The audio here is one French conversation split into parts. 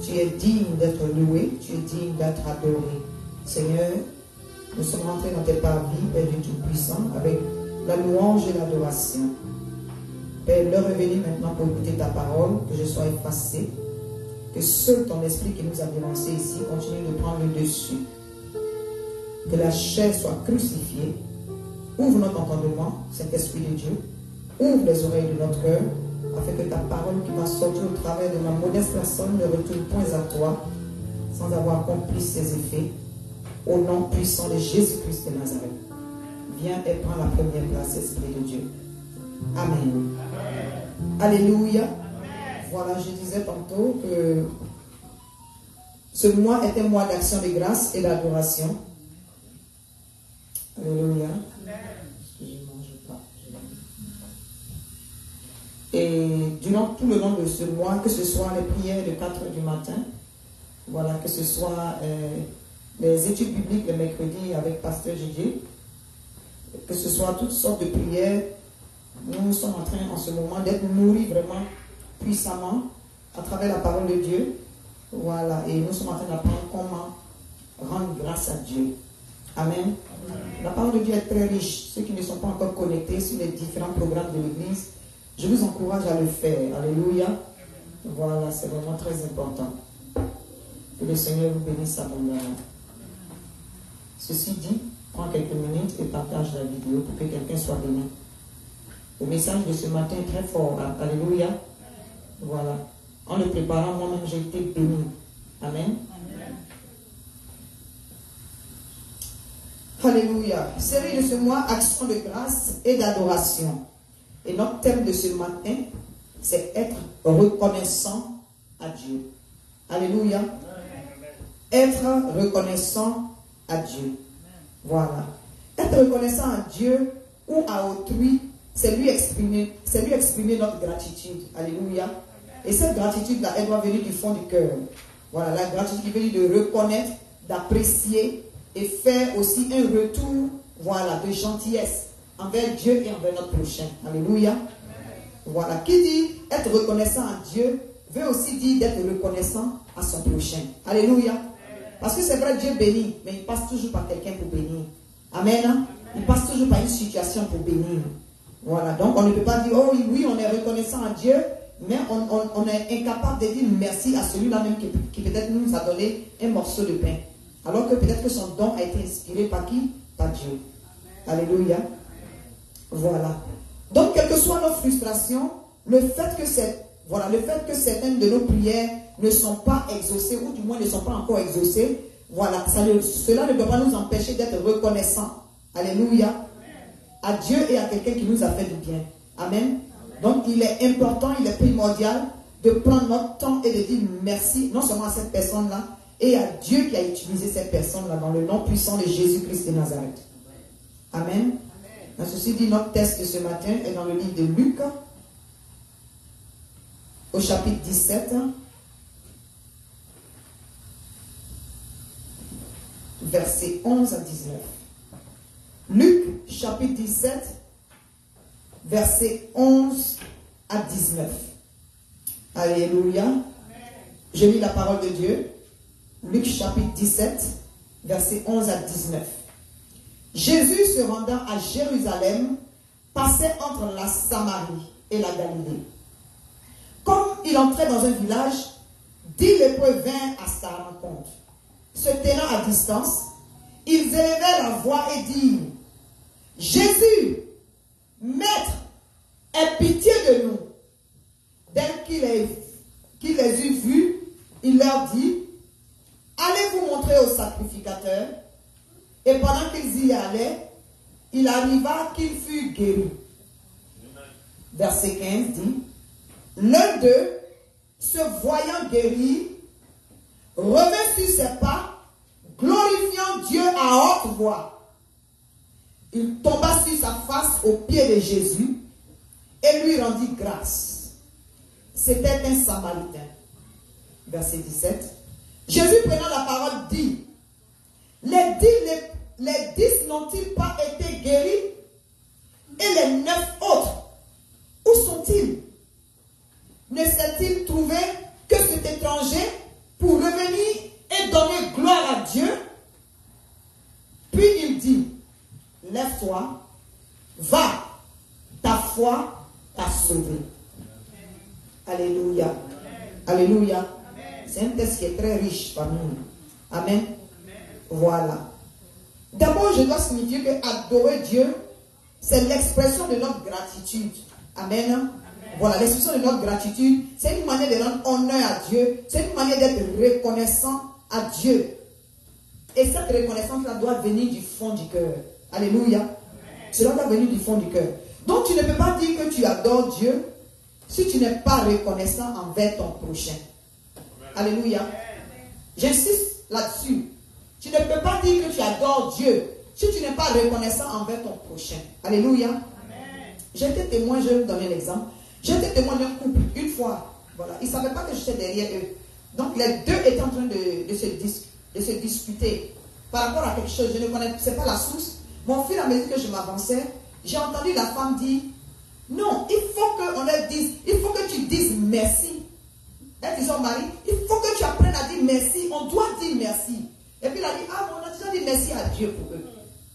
Tu es digne d'être loué, tu es digne d'être adoré. Seigneur, nous sommes rentrés dans tes parvis, Père du Tout-Puissant, avec la louange et l'adoration. Père, l'heure est venue maintenant pour écouter ta parole, que je sois effacé, que seul ton esprit qui nous a dénoncés ici continue de prendre le dessus. Que la chair soit crucifiée. Ouvre notre entendement, Saint-Esprit de Dieu. Ouvre les oreilles de notre cœur, afin que ta parole qui va sortir au travers de ma modeste personne ne retourne point à toi, sans avoir accompli ses effets. Au nom puissant de Jésus-Christ de Nazareth. Viens et prends la première place, Esprit de Dieu. Amen. Amen. Alléluia. Amen. Voilà, je disais tantôt que ce mois est un mois d'action de grâce et d'adoration. Alléluia. Excusez-moi, je pas. Et durant tout le long de ce mois, que ce soit les prières de 4 h du matin, voilà, que ce soit les études bibliques le mercredi avec Pasteur Didier, que ce soit toutes sortes de prières, nous sommes en train en ce moment d'être nourris vraiment puissamment à travers la parole de Dieu. Voilà, et nous sommes en train d'apprendre comment rendre grâce à Dieu. Amen. Amen. La parole de Dieu est très riche. Ceux qui ne sont pas encore connectés sur les différents programmes de l'Église, je vous encourage à le faire. Alléluia. Voilà, c'est vraiment très important. Que le Seigneur vous bénisse abondamment. Ceci dit, prends quelques minutes et partage la vidéo pour que quelqu'un soit béni. Le message de ce matin est très fort. Alléluia. Voilà. En le préparant, moi-même, j'ai été béni. Amen. Alléluia. Série de ce mois, action de grâce et d'adoration. Et notre thème de ce matin, c'est être reconnaissant à Dieu. Alléluia. Être reconnaissant à Dieu. Voilà. Être reconnaissant à Dieu ou à autrui, c'est lui exprimer notre gratitude. Alléluia. Et cette gratitude-là, elle doit venir du fond du cœur. Voilà, la gratitude qui veut dire de reconnaître, d'apprécier et faire aussi un retour, voilà, de gentillesse envers Dieu et envers notre prochain. Alléluia. Voilà. Qui dit être reconnaissant à Dieu veut aussi dire d'être reconnaissant à son prochain. Alléluia. Parce que c'est vrai, Dieu bénit, mais il passe toujours par quelqu'un pour bénir. Amen. Il passe toujours par une situation pour bénir. Voilà. Donc on ne peut pas dire, oh oui, on est reconnaissant à Dieu, mais on est incapable de dire merci à celui-là même qui peut-être nous a donné un morceau de pain. Alors que peut-être que son don a été inspiré par qui? Par Dieu. Alléluia. Voilà. Donc, quelles que soient nos frustrations, le fait que certaines de nos prières ne sont pas exaucées, ou du moins ne sont pas encore exaucées, voilà, cela ne doit pas nous empêcher d'être reconnaissants. Alléluia. À Dieu et à quelqu'un qui nous a fait du bien. Amen. Donc, il est important, il est primordial de prendre notre temps et de dire merci, non seulement à cette personne-là, et à Dieu qui a utilisé cette personne-là dans le nom puissant de Jésus-Christ de Nazareth. Amen. Amen. Ceci dit, notre texte de ce matin est dans le livre de Luc, au chapitre 17, versets 11 à 19. Luc, chapitre 17, versets 11 à 19. Alléluia. Amen. Je lis la parole de Dieu. Luc chapitre 17, versets 11 à 19. Jésus se rendant à Jérusalem, passait entre la Samarie et la Galilée. Comme il entrait dans un village, 10 lépreux vinrent à sa rencontre. Se tenant à distance, ils élevèrent la voix et dirent, Jésus, Maître, aie pitié de nous. Dès qu'il les eut vus, il leur dit, allez vous montrer au sacrificateur. Et pendant qu'ils y allaient, il arriva qu'il fut guéri. Verset 15 dit, l'un d'eux, se voyant guéri, revint sur ses pas, glorifiant Dieu à haute voix. Il tomba sur sa face aux pieds de Jésus et lui rendit grâce. C'était un Samaritain. Verset 17. Jésus prenant la parole dit, les 10 n'ont-ils pas été guéris? Et les 9 autres, où sont-ils? Ne s'est-il trouvé que cet étranger pour toi. Va, ta foi t'a sauvé. Alléluia. Alléluia. C'est un texte qui est très riche parmi nous. Amen. Voilà. D'abord, je dois signifier que adorer Dieu, c'est l'expression de notre gratitude. Amen. Voilà, l'expression de notre gratitude, c'est une manière de rendre honneur à Dieu. C'est une manière d'être reconnaissant à Dieu. Et cette reconnaissance-là doit venir du fond du cœur. Alléluia. Cela doit venir du fond du cœur. Donc, tu ne peux pas dire que tu adores Dieu si tu n'es pas reconnaissant envers ton prochain. Alléluia. J'insiste là-dessus. Tu ne peux pas dire que tu adores Dieu si tu n'es pas reconnaissant envers ton prochain. Alléluia. J'ai été témoin, je vais vous donner l'exemple. J'ai été témoin d'un couple une fois. Voilà. Ils ne savaient pas que j'étais derrière eux. Donc les deux étaient en train de se disputer par rapport à quelque chose. Je ne connaissais pas la source. Mais au fur et à mesure que je m'avançais, j'ai entendu la femme dire, non, il faut que tu dises merci. Elle disait au mari, il faut que tu apprennes à dire merci. On doit dire merci. Et puis il a dit, ah, on a déjà dit merci à Dieu pour eux.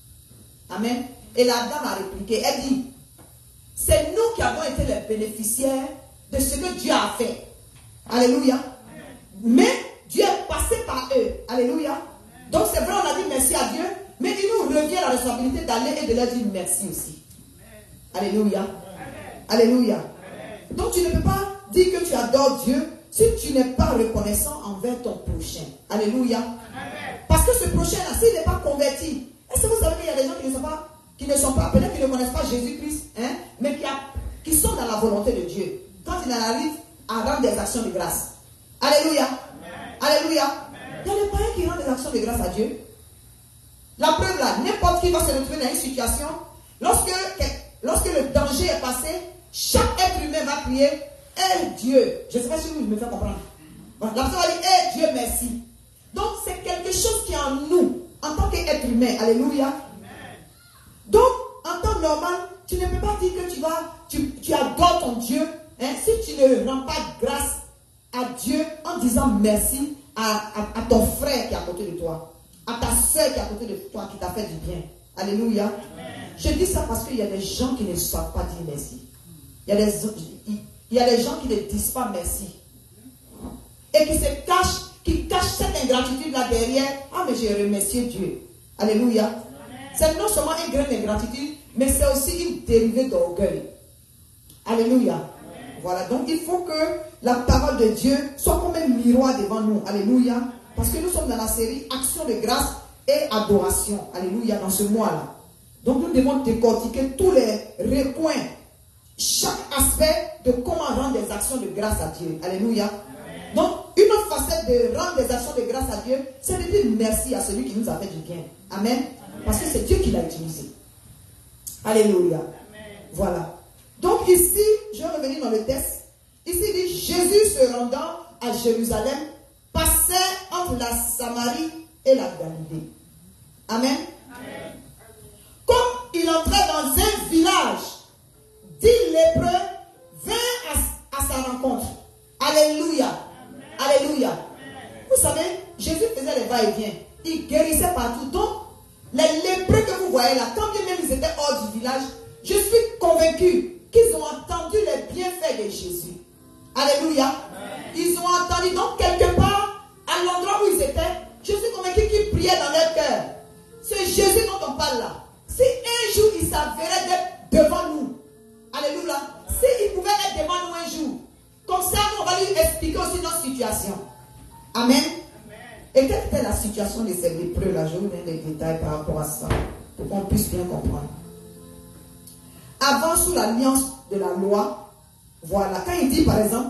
Amen. Et la dame a répliqué, elle dit, c'est nous qui avons été les bénéficiaires de ce que Dieu a fait. Alléluia. Mais Dieu est passé par eux. Alléluia. Donc c'est vrai, on a dit merci à Dieu, mais il nous revient la responsabilité d'aller et de leur dire merci aussi. Alléluia. Alléluia. Donc tu ne peux pas dire que tu adores Dieu si tu n'es pas reconnaissant envers ton prochain. Alléluia. Parce que ce prochain-là, s'il n'est pas converti, est-ce que vous savez qu'il y a des gens qui ne sont pas, peut-être qu'ils ne connaissent pas Jésus-Christ, hein, mais qui sont dans la volonté de Dieu. Quand il en arrive à rendre des actions de grâce. Alléluia. Alléluia. Il y a des païens qui rendent des actions de grâce à Dieu. La preuve là, n'importe qui va se retrouver dans une situation, lorsque le danger est passé, chaque être humain va crier, hey Dieu. Je ne sais pas si vous me faites comprendre. La personne va dire, hey Dieu, merci. Donc c'est quelque chose qui est en nous, en tant qu'être humain. Alléluia. Donc, en temps normal, tu ne peux pas dire que tu adores ton Dieu, hein, si tu ne rends pas grâce à Dieu en disant merci à ton frère qui est à côté de toi, à ta soeur qui est à côté de toi, qui t'a fait du bien. Alléluia. Amen. Je dis ça parce qu'il y a des gens qui ne savent pas dire merci. Il y a des gens qui ne disent pas merci. Et qui cachent cette ingratitude-là derrière. Ah, mais j'ai remercié Dieu. Alléluia. Amen. C'est non seulement une graine d'ingratitude, mais c'est aussi une dérivée d'orgueil. Alléluia. Amen. Voilà, donc il faut que la parole de Dieu soit comme un miroir devant nous. Alléluia. Parce que nous sommes dans la série Action de grâce et adoration. Alléluia, dans ce mois-là. Donc nous devons décortiquer tous les recoins, chaque aspect de comment rendre des actions de grâce à Dieu. Alléluia. Amen. Donc une autre facette de rendre des actions de grâce à Dieu, c'est de dire merci à celui qui nous a fait du bien. Amen. Amen. Parce que c'est Dieu qui l'a utilisé. Alléluia. Amen. Voilà. Donc ici, je vais revenir dans le texte. Ici il dit, Jésus se rendant à Jérusalem, passait entre la Samarie et la Galilée. Amen. Amen. Comme il entrait dans un village, 10 lépreux vinrent à sa rencontre. Alléluia. Amen. Alléluia. Amen. Vous savez, Jésus faisait les va-et-vient. Il guérissait partout. Donc, les lépreux que vous voyez là, quand bien même ils étaient hors du village, je suis convaincu qu'ils ont entendu les bienfaits de Jésus. Alléluia. Amen. Ils ont entendu. Donc, quelque part, à l'endroit où ils étaient, je suis convaincu qu'ils priaient dans leur cœur. C'est Jésus dont on parle là. Si un jour il s'avérait d'être devant nous, alléluia, s'il pouvait être devant nous un jour, comme ça on va lui expliquer aussi notre situation. Amen. Amen. Et quelle était la situation de ces lépreux là? Je vous donne des détails par rapport à ça, pour qu'on puisse bien comprendre. Avant, sous l'alliance de la loi, voilà, quand il dit par exemple,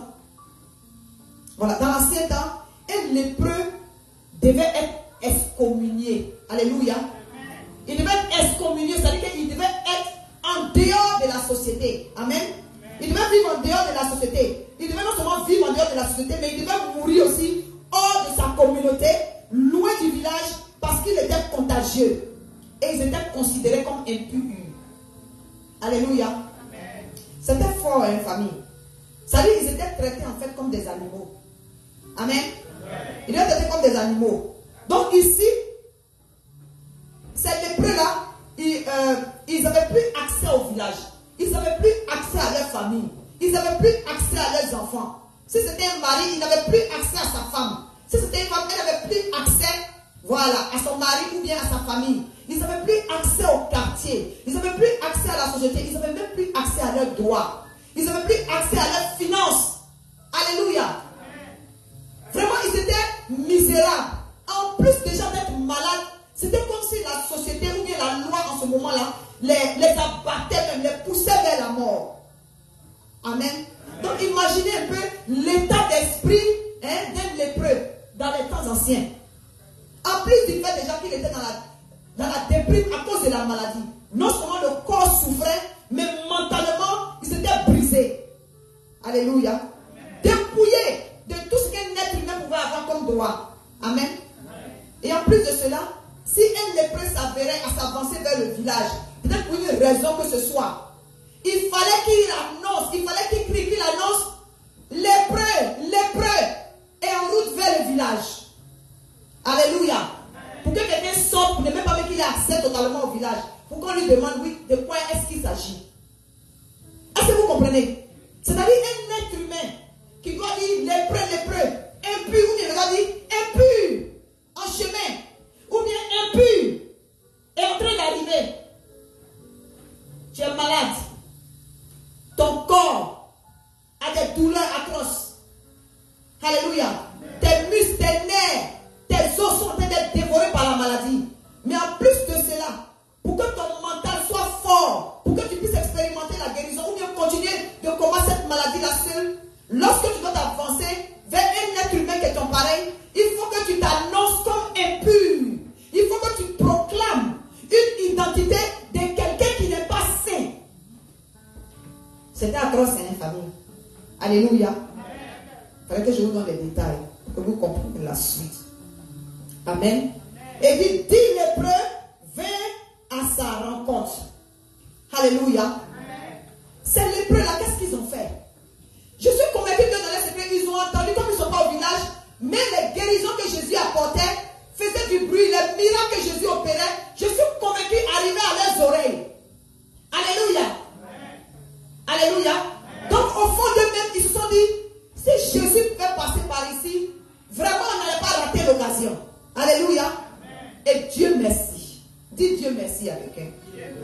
voilà, dans l'ancien temps, un lépreux devait être excommunié. Alléluia. Il devait être excommunié, c'est-à-dire qu'il devait être en dehors de la société. Amen. Il devait vivre en dehors de la société. Il devait non seulement vivre en dehors de la société, mais il devait mourir aussi hors de sa communauté, loin du village, parce qu'il était contagieux. Et ils étaient considérés comme impurs. Alléluia. C'était fort, hein, famille. C'est-à-dire qu'ils étaient traités en fait comme des animaux. Amen. Ils étaient traités comme des animaux. Donc ici, ces lépreux-là, ils accès au village. Ils n'avaient plus accès à leur famille. Ils n'avaient plus accès à leurs enfants. Si c'était un mari, il n'avait plus accès à sa femme. Si c'était une femme, elle n'avait plus accès, voilà, à son mari ou bien à sa famille. Ils n'avaient plus accès au quartier. Ils n'avaient plus accès à la société. Ils n'avaient même plus accès à leurs droits. Ils n'avaient plus accès à leurs finances. Alléluia. Vraiment, ils étaient misérables. En plus déjà d'être malades, c'était comme si la société ou bien la loi en ce moment-là les abattait, même les poussait vers la mort. Amen. Donc imaginez un peu l'état d'esprit d'un lépreux dans les temps anciens. En plus du fait déjà qu'il était dans la déprime à cause de la maladie. Non seulement le corps souffrait, mais mentalement, il s'était brisé. Alléluia. Dépouillé de tout ce qu'un être humain pouvait avoir comme droit. Amen. Et en plus de cela, si un lépreux s'avérait à s'avancer vers le village, peut-être pour une raison que ce soit, il fallait qu'il annonce, il fallait qu'il crie, qu'il annonce lépreux est en route vers le village. Alléluia. Pour que quelqu'un sorte, pour ne même pas qu'il ait accès totalement au village, pour qu'on lui demande, oui, de quoi est-ce qu'il s'agit. Est-ce que vous comprenez? C'est-à-dire un être humain qui doit dire lépreux, impur, ou bien il doit dire impur, en chemin, ou bien impur, est en train d'arriver. Tu es malade. Ton corps a des douleurs atroces. Alléluia. Tes muscles, tes nerfs, tes os sont en train d'être dévorés par la maladie. Mais en plus de cela, pour que ton mental soit fort, pour que tu puisses expérimenter la guérison ou bien continuer de combattre cette maladie-là seule, lorsque tu dois t'avancer vers un être humain qui est ton pareil, il faut que tu t'annonces comme impur. Il faut que tu proclames une identité de quelqu'un qui n'est pas saint. C'était atroce, hein, famille. Alléluia. Il fallait que je vous donne les détails pour que vous compreniez la suite. Amen. Et dit, 10 lépreux vint à sa rencontre. Alléluia. Ces lépreux-là, qu'est-ce qu'ils ont fait? Je suis convaincu que dans les secrets, ils ont entendu, comme ils ne sont pas au village, mais les guérisons que Jésus apportait faisaient du bruit, les miracles que Jésus opérait, je suis convaincu, arrivaient à leurs oreilles. Alléluia. Alléluia. Donc au fond d'eux-mêmes, ils se sont dit, si Jésus pouvait passer par ici, vraiment on n'allait pas rater l'occasion. Alléluia. Et Dieu merci. Dis Dieu merci à quelqu'un.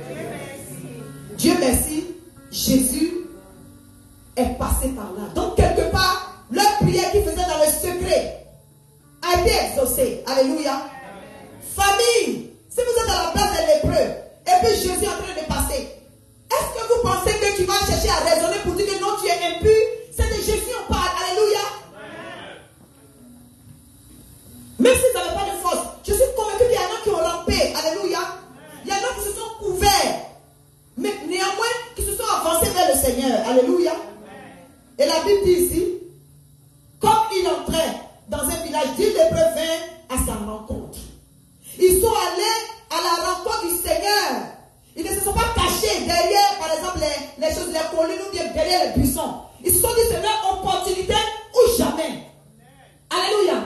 Dieu merci, Jésus est passé par là. Donc quelque part, leur prière qu'ils faisaient dans le secret a été exaucée. Alléluia. Famille, si vous êtes à la place des lépreux, et puis Jésus est en train de passer, est-ce que vous pensez que tu vas chercher à raisonner pour dire que non, tu es impur? C'est de Jésus on parle. Alléluia. Même s'ils n'avaient pas de force, je suis convaincu qu'il y en a qui ont rampé. Alléluia. Il y en a qui se sont couverts, mais néanmoins qui se sont avancés vers le Seigneur. Alléluia. Et la Bible dit ici, comme il entrait dans un village, 10 lépreux vinrent à sa rencontre. Ils sont allés à la rencontre du Seigneur. Ils ne se sont pas cachés derrière, par exemple, les choses, les collines ou bien derrière les buissons. Ils se sont dit, c'est leur opportunité ou jamais. Alléluia.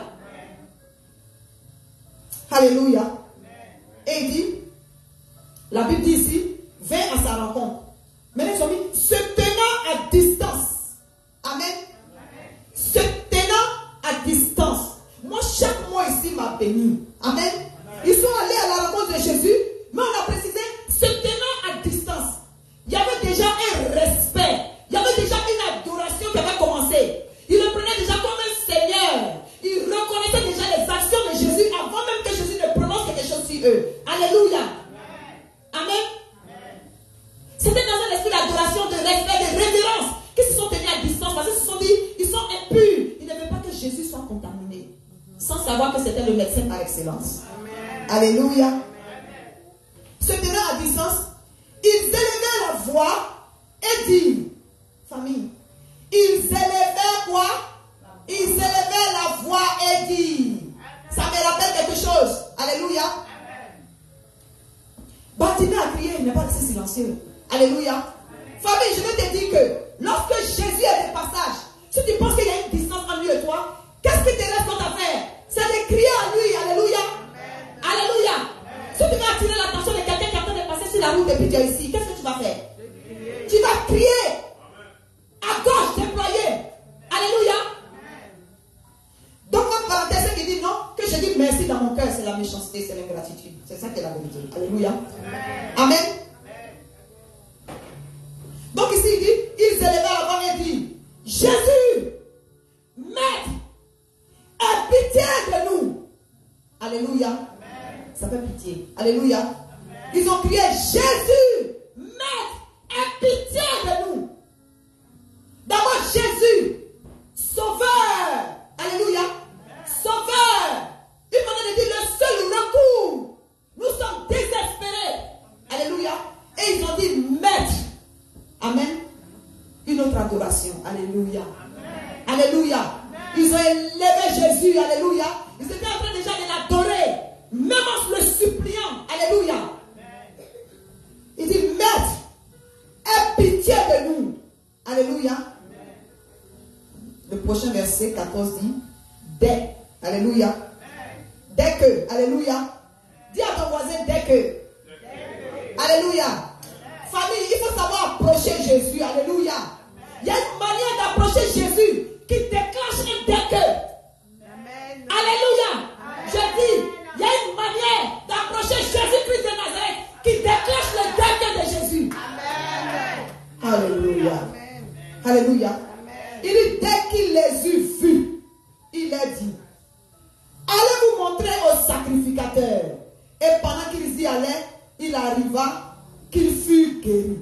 Alléluia. Et il dit, la Bible dit ici, vint à sa rencontre. Maintenant, ils ont mis, se tenant à distance. Amen. Se tenant à distance. Moi, chaque mois ici m'a béni. Amen. Ils sont allés à la rencontre de Jésus, mais on a précisé, se tenant à distance. Il y avait déjà un respect. Il y avait déjà une adoration qui avait commencé. Ils le prenaient déjà comme un Seigneur. Ils reconnaissaient déjà les actions de Jésus avant même que Jésus ne prononce quelque chose sur eux. Alléluia. Amen. C'était dans un esprit d'adoration, de respect, de révérence qu'ils se sont tenus à distance parce qu'ils se sont dit, ils sont impurs. Ils ne veulent pas que Jésus soit contaminé. Sans savoir que c'était le médecin par excellence. Amen. Alléluia. Amen. Se tenant à distance, ils élevaient la voix et dirent, famille, ils élevaient quoi? Ils élevaient la voix et dirent. Ça me rappelle quelque chose. Alléluia. Bartimée a crié, il n'est pas resté silencieux. Alléluia. Famille, je vais te dire que lorsque Jésus est de passage, si tu penses qu'il y a une distance entre lui et toi, qu'est-ce qui te reste à faire? C'est de crier à lui. Alléluia. Alléluia. Si tu veux attirer l'attention de quelqu'un qui est en train de passer sur la route et puis tu es ici, qu'est-ce que tu vas faire? merci dans mon cœur, c'est la méchanceté, c'est l'ingratitude. C'est ça qui est la vérité. Alléluia. Amen. Donc ici, il dit, ils s'élevaient avant et dit, Jésus, Maître, aie pitié de nous. Alléluia. Ça fait pitié. Alléluia. Ils ont crié, Jésus, Maître, aie pitié de nous. D'abord, Jésus, Sauveur. Alléluia. Sauveur. Il fallait dire le seul recours. Nous sommes désespérés. Alléluia. Et ils ont dit, Maître. Amen. Une autre adoration. Alléluia. Amen. Alléluia. Amen. Ils ont élevé Jésus. Alléluia. Ils étaient en train déjà de l'adorer. Même en le suppliant. Alléluia. Amen. Il dit, Maître, aie pitié de nous. Alléluia. Amen. Le prochain verset 14 dit, dès. Alléluia. Amen. Dès que. Alléluia. Dis à ton voisin, dès que. Alléluia. Famille, il faut savoir approcher Jésus. Alléluia. Il y a une manière d'approcher Jésus qui déclenche un dès que. Alléluia. Je dis, il y a une manière d'approcher Jésus-Christ de Nazareth qui déclenche le dès que de Jésus. Amen. Alléluia. Amen. Alléluia. Amen. Il dit, dès qu'il les eut vus, il a dit, allez vous montrer au sacrificateur. Et pendant qu'ils y allaient, il arriva qu'il fut guéri.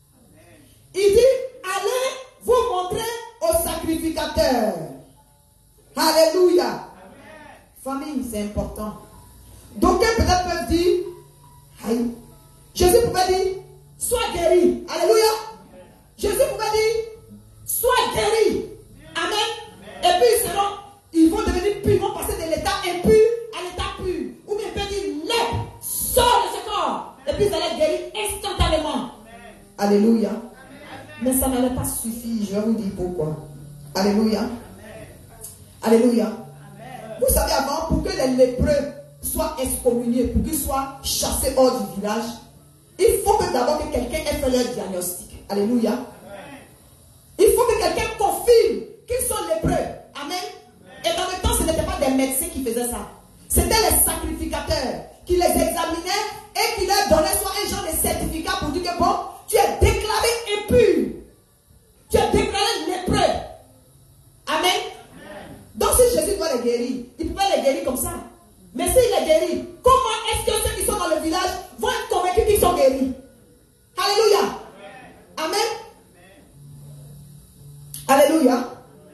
Il dit, allez vous montrer au sacrificateur. Alléluia. Amen. Famille, c'est important. Donc, peut-être peuvent dire, aïe, Jésus pouvait dire, sois guéri. Alléluia. Amen. Jésus pouvait dire, sois guéri. Amen. Et puis ils vont devenir purs, ils vont passer de l'état impur à l'état pur. Ou bien ils peuvent dire, lève, sors de ce corps. Et puis ça allait guérir instantanément. Amen. Alléluia. Amen. Mais ça n'allait pas suffire. Je vais vous dire pourquoi. Alléluia. Amen. Alléluia. Amen. Vous savez, avant, pour que les lépreux soient excommuniés, pour qu'ils soient chassés hors du village, il faut que d'abord que quelqu'un ait fait leur diagnostic. Alléluia. Amen. Il faut que quelqu'un confirme qu'ils sont lépreux. Amen. Et dans le temps, ce n'était pas des médecins qui faisaient ça. C'était les sacrificateurs qui les examinaient et qui leur donnaient soit un genre de certificat pour dire que bon, tu es déclaré impur. Tu es déclaré lépreux. Amen. Donc si Jésus doit les guérir, il pouvait les guérir comme ça. Mais s'il les guérit, comment est-ce que ceux qui sont dans le village vont être convaincus qu'ils sont guéris? Alléluia. Amen. Alléluia.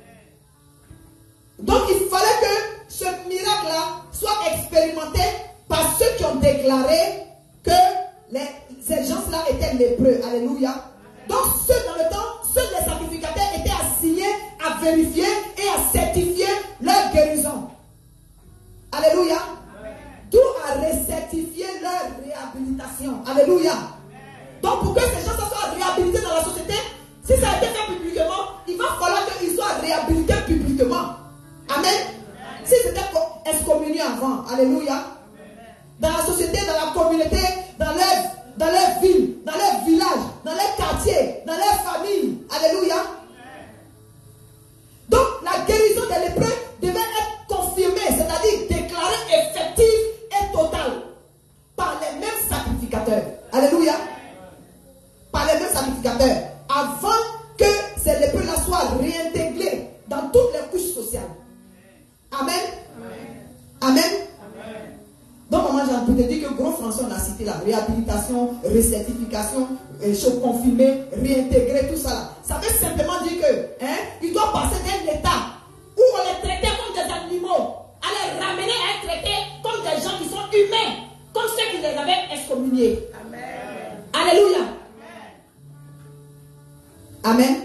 Donc il fallait que ce miracle-là soit expérimenté par ceux qui ont déclaré que ces gens-là étaient lépreux. Alléluia. Donc ceux dans le temps, ceux des sacrificateurs étaient assignés à vérifier et à certifier leur guérison. Alléluia. D'où à recertifier leur réhabilitation. Alléluia. Donc pour que ces gens soient réhabilités dans la société, si ça a été fait publiquement, il va falloir qu'ils soient réhabilités publiquement. Amen. Si c'était excommunié avant, alléluia. Dans la société, dans la communauté, dans leur ville, dans leur village, dans leur quartier, dans leur famille. Alléluia. Donc la guérison des lépreux devait être confirmée, c'est-à-dire déclarée effective et totale par les mêmes sacrificateurs. Alléluia. Par les mêmes sacrificateurs. Avant que ces lépreux-là soient réintégrés dans toutes les couches sociales. Amen. Amen. Amen. Donc, maman, j'ai peut-être dit que gros François, on a cité la réhabilitation, recertification, choses confirmées, réintégrer, tout ça là. Ça veut simplement dire que, il doit passer d'un état où on les traitait comme des animaux, à les ramener à être traités comme des gens qui sont humains, comme ceux qui les avaient excommuniés. Amen. Alléluia. Amen. Amen.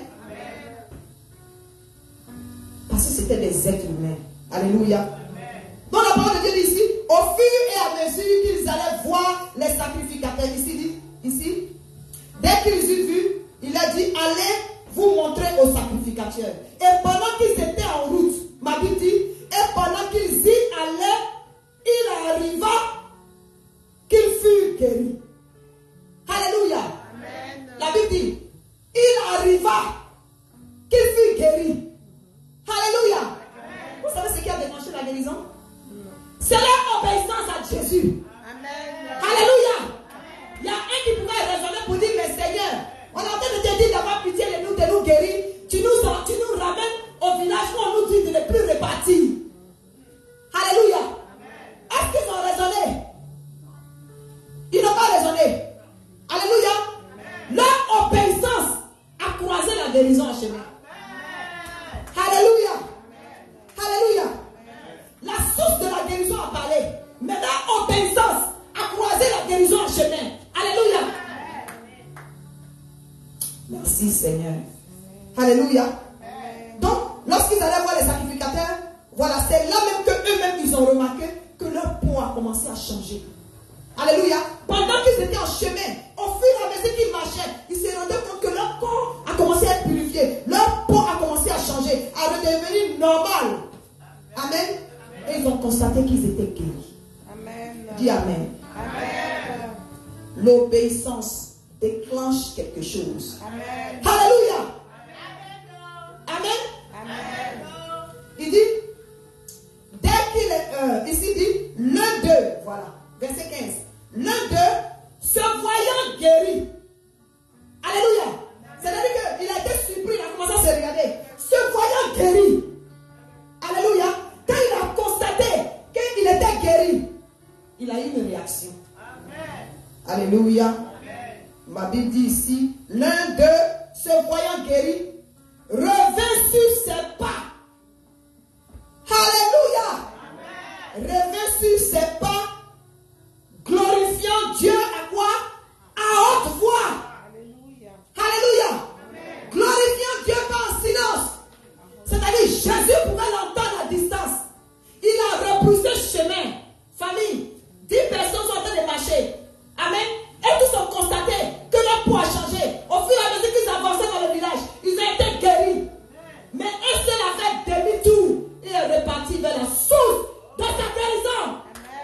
Parce que c'était des êtres humains. Alléluia. Amen. Donc la parole de Dieu dit ici, au fur et à mesure qu'ils allaient voir les sacrificateurs, ici, dès qu'ils eurent vu, il a dit, allez vous montrer aux sacrificateurs. Et pendant qu'ils étaient en route, ma Bible dit, et pendant qu'ils y allaient, il arriva qu'il fut guéri. Alléluia. Amen. La Bible dit, il arriva qu'il fut guéri. Alléluia. Vous savez ce qui a déclenché la guérison? C'est leur obéissance à Jésus. Amen. Alléluia. Il y a un qui pouvait raisonner pour dire, mais Seigneur, on est en train de te dire d'avoir pitié de nous guérir. Tu nous ramènes au village où on nous dit de ne plus repartir. Alléluia. Est-ce qu'ils ont raisonné? Ils n'ont pas raisonné. Alléluia. Leur obéissance a croisé la guérison en chemin. Alléluia. Alléluia. La source de la guérison a parlé. Mais leur obéissance a croisé la guérison en chemin. Alléluia. Merci Seigneur. Alléluia. Donc, lorsqu'ils allaient voir les sacrificateurs, voilà, c'est là même que eux-mêmes ils ont remarqué que leur peau a commencé à changer. Alléluia. Pendant qu'ils étaient en chemin, au fur et à mesure qu'ils marchaient, ils se rendaient compte que leur corps a commencé à être purifié. Leur peau a commencé à changer, à redevenir normal. Amen. Et ils ont constaté qu'ils étaient guéris. Amen. Dis Amen. Amen. L'obéissance déclenche quelque chose. Amen. Alléluia. Amen. Amen. Il dit, dès qu'il est, ici dit, l'un d'eux, voilà, verset 15, l'un d'eux, se voyant guéri. Alléluia. C'est-à-dire qu'il a été surpris, il a commencé à se regarder. Se voyant guéri. Alléluia. Quand il a constaté qu'il était guéri, il a eu une réaction. Amen. Alléluia. Amen. Ma Bible dit ici, l'un d'eux, se voyant guéri, revint sur ses pas. Alléluia. Amen. Revint sur ses pas, glorifiant Dieu à quoi? À haute voix. Alléluia. Alléluia. Amen. Glorifiant Dieu pas en silence. C'est-à-dire, Jésus pouvait l'entendre à distance. Il a repoussé ce chemin. Famille, 10 personnes sont en train de marcher. Amen. Et tous ont constaté que leur peau a changé. Au fur et à mesure qu'ils avançaient dans le village, ils ont été guéris. Mais un seul a fait demi-tour et est reparti vers la source de sa guérison.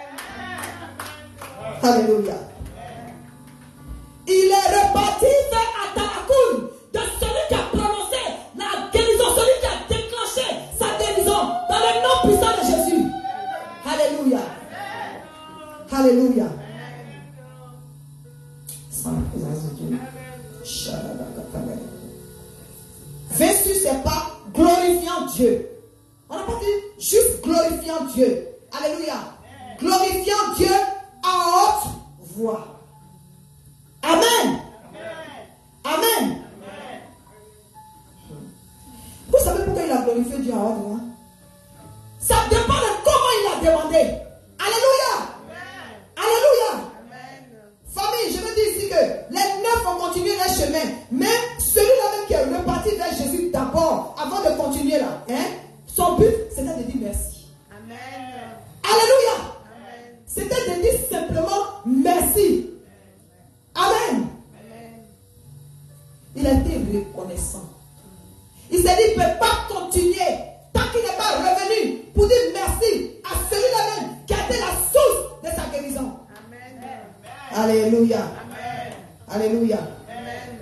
Alléluia. Il est reparti vers Atalakoun, de celui qui a prononcé la guérison, celui qui a déclenché sa guérison dans le nom puissant de Jésus. Alléluia. Alléluia. Vint sur ses pas, glorifiant Dieu. On n'a pas dit juste glorifiant Dieu. Alléluia. Glorifiant Dieu à haute voix. Amen. Amen. Vous savez pourquoi il a glorifié Dieu à haute voix? Ça dépend de comment il a demandé. Alléluia. Alléluia. Famille, je veux dire ici que les 9 ont continué leur chemin. Mais celui-là même qui est reparti vers Jésus d'abord, avant de continuer là, hein, son but, c'était de dire merci. Amen. Alléluia. Amen. C'était de dire simplement merci. Amen. Amen. Il a été reconnaissant. Il s'est dit, il ne peut pas continuer tant qu'il n'est pas revenu pour dire merci à celui-là même qui a été la source de sa guérison. Amen. Alléluia. Amen. Alléluia. Amen.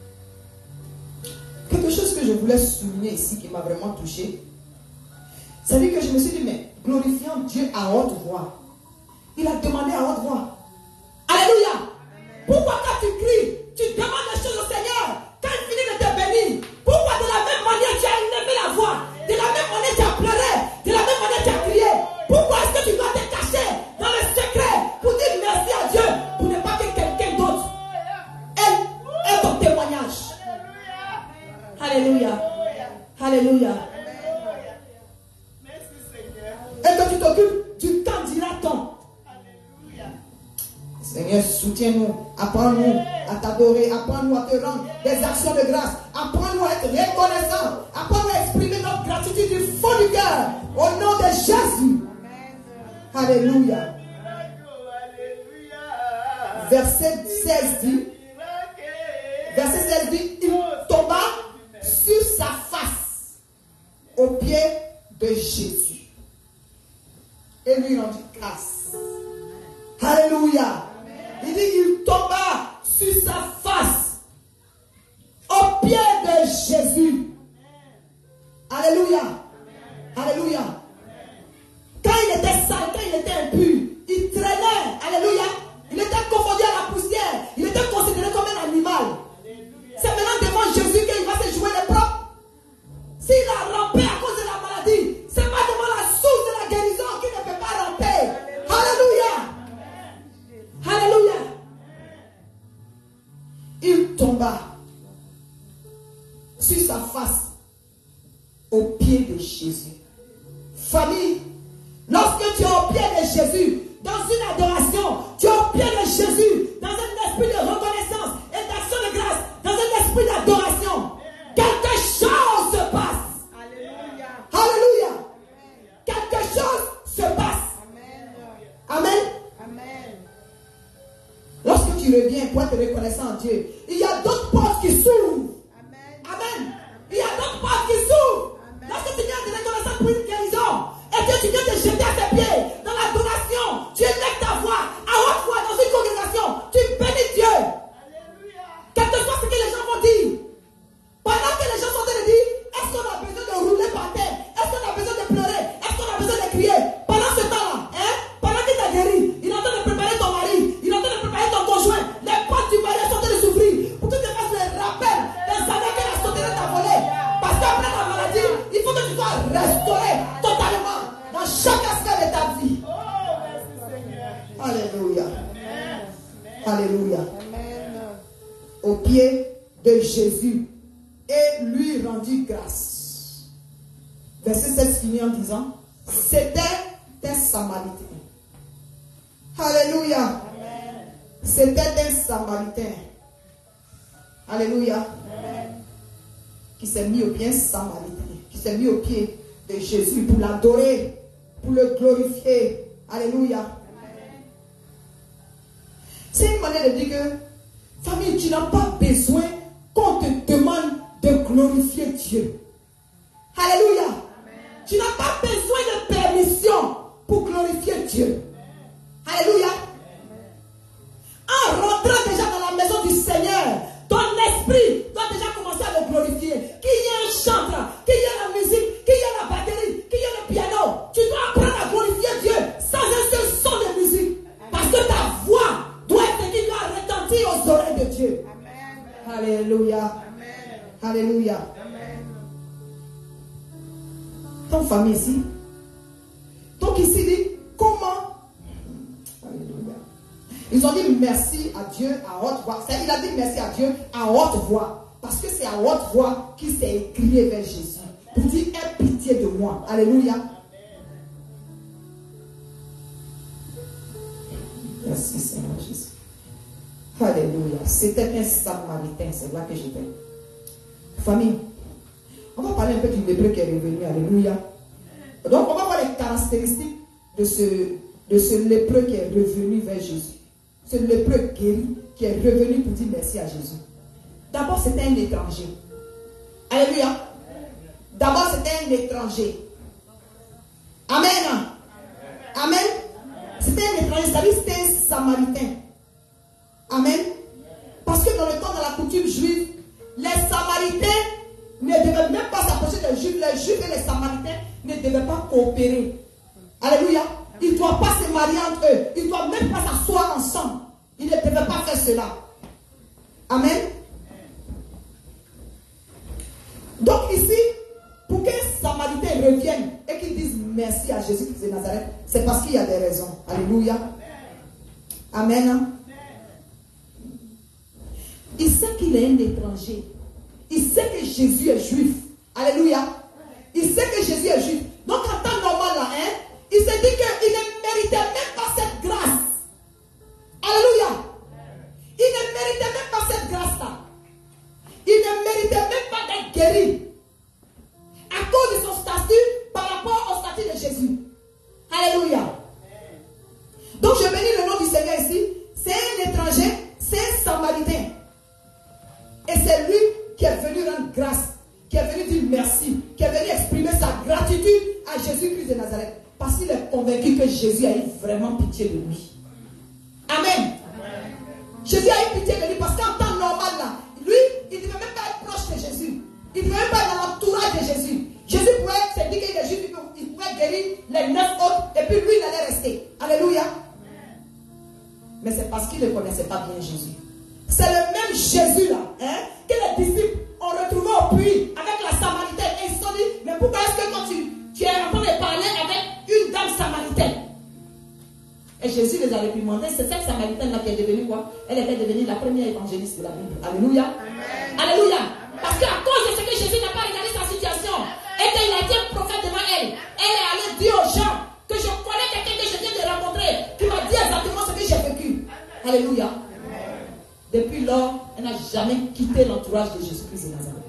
Quelque chose que je voulais souligner ici qui m'a vraiment touché, c'est que je me suis dit, mais glorifiant Dieu à haute voix. Il a demandé à haute voix. Alléluia. Amen. Pourquoi quand tu cries, tu demandes des choses au Seigneur, quand il finit de te bénir, pourquoi de la même manière tu as élevé la voix, de la même manière tu as pleuré, de la même manière tu as crié? Pourquoi est-ce que tu dois te cacher dans le secret pour dire merci à Dieu, pour ne pas que quelqu'un d'autre ait ton témoignage? Alléluia. Alléluia. Et que tu t'occupes du candidaton. Seigneur, soutiens-nous, apprends-nous à t'adorer, apprends-nous à te rendre des actions de grâce, apprends-nous à être reconnaissants, apprends-nous à exprimer notre gratitude du fond du cœur, au nom de Jésus. Alléluia. Verset 16 dit, il tomba sur sa face au pied de Jésus et lui rendit grâce. Alléluia. Il dit, il tomba sur sa face au pied de Jésus. Alléluia. Alléluia. Quand il était Jésus, dans une adoration. Tu es au pied de Jésus, dans un esprit de reconnaissance et d'action de grâce, dans un esprit d'adoration. Quelque chose se passe. Alléluia. Alléluia. Quelque chose se passe. Amen. Amen. Lorsque tu reviens pour être reconnaissant en Dieu, il y a d'autres portes qui s'ouvrent. Amen. Il y a d'autres portes qui s'ouvrent. Lorsque tu viens de reconnaissance pour une guérison, et que tu viens te jeter à ses pieds, dans l'adoration, tu élèves ta voix, à haute voix, dans une congrégation, tu bénis Dieu. Alléluia. Quel que soit ce que les gens vont dire, pendant que les gens sont en train de dire, est-ce qu'on a besoin de rouler par terre? Est-ce qu'on a besoin de pleurer? Est-ce qu'on a besoin de crier? Pendant ce temps-là, pendant qu'il t'a guéri, il est en train de préparer ton mari, il est en train de préparer ton conjoint, les portes du mariage sont en train de s'ouvrir, pour que tu te fasses le rappel des années qu'elle a sauté de ta volée. Parce qu'après la maladie, il faut que tu sois restauré totalement dans chaque aspect de ta vie. Alléluia. Alléluia. Au pied de Jésus et lui rendu grâce. Verset 7 finit en disant, c'était un Samaritain. Alléluia. C'était un Samaritain. Alléluia. Qui s'est mis au pied, un Samaritain, qui s'est mis au pied de Jésus pour l'adorer, pour le glorifier. Alléluia. C'est une manière de dire que, famille, tu n'as pas besoin qu'on te demande de glorifier Dieu. Alléluia. Amen. Tu n'as pas besoin de permission pour glorifier Dieu. Alléluia. En rentrant déjà dans la maison du Seigneur, ton esprit doit déjà commencer à le glorifier. Qu'il y ait un chanteur, qu'il y ait la musique, qu'il y ait la batterie, qu'il y ait le piano. Tu dois apprendre à glorifier Dieu sans un seul son de musique. Parce que ta voix doit être ce qui doit retentir aux oreilles de Dieu. Amen. Alléluia. Amen. Alléluia. Amen. Ton famille ici. Donc ici dit, comment? Alléluia. Ils ont dit merci à Dieu à haute voix. Il a dit merci à Dieu à haute voix. Parce que c'est à haute voix qu'il s'est écrié vers Jésus. Pour dire, aie pitié de moi. Alléluia. Merci Seigneur Jésus. Alléluia. C'était un Samaritain. C'est là que j'étais. Famille, on va parler un peu du lépreux qui est revenu. Alléluia. Donc on va voir les caractéristiques de ce lépreux qui est revenu vers Jésus. Ce lépreux guéri qui est revenu pour dire merci à Jésus. D'abord, c'était un étranger. Alléluia. D'abord, c'était un étranger. Amen. Amen. C'était un étranger, c'est-à-dire c'était un Samaritain. Amen. Parce que dans le temps de la coutume juive, les Samaritains ne devaient même pas s'approcher des Juifs. Les Juifs et les Samaritains ne devaient pas coopérer. Alléluia. Ils ne doivent pas se marier entre eux. Ils ne doivent même pas s'asseoir ensemble. Ils ne devaient pas faire cela. Amen. Donc ici, pour qu'un Samaritain revienne et qu'il dise merci à Jésus-Christ de Nazareth, c'est parce qu'il y a des raisons. Alléluia. Amen. Il sait qu'il est un étranger. Il sait que Jésus est juif. Alléluia. Il sait que Jésus est juif. Donc en temps normal là, il se dit qu'il ne méritait même pas cette grâce. Alléluia. Il ne méritait même pas cette grâce-là. Il ne méritait même pas d'être guéri. À cause de son statut par rapport au statut de Jésus. Alléluia. Donc je bénis le nom du Seigneur ici. C'est un étranger, c'est un Samaritain. Et c'est lui qui est venu rendre grâce, qui est venu dire merci, qui est venu exprimer sa gratitude à Jésus-Christ de Nazareth. Parce qu'il est convaincu que Jésus a eu vraiment pitié de lui. Amen. Jésus a eu pitié de lui parce qu'en temps normal là, lui, il ne devait même pas être proche de Jésus. Il ne devait même pas être dans l'entourage de Jésus. Jésus pouvait se dire qu'il est juif, il pouvait guérir les 9 autres et puis lui il allait rester. Alléluia. Mais c'est parce qu'il ne connaissait pas bien Jésus. C'est le même Jésus là, que les disciples ont retrouvé au puits avec la Samaritaine. Et ils se sont dit, mais pourquoi est-ce que quand tu es en train de parler avec une dame samaritaine? Et Jésus les a réprimandés. C'est cette Samaritaine là qui est devenue quoi? Elle était devenue la première évangéliste de la Bible. Alléluia. Amen. Alléluia. Parce qu'à cause de ce que Jésus n'a pas regardé sa situation et qu'il a été un prophète devant elle, elle est allée dire aux gens que je connais quelqu'un que je viens de rencontrer Alléluia. Amen. Depuis lors, elle n'a jamais quitté l'entourage de Jésus-Christ de Nazareth.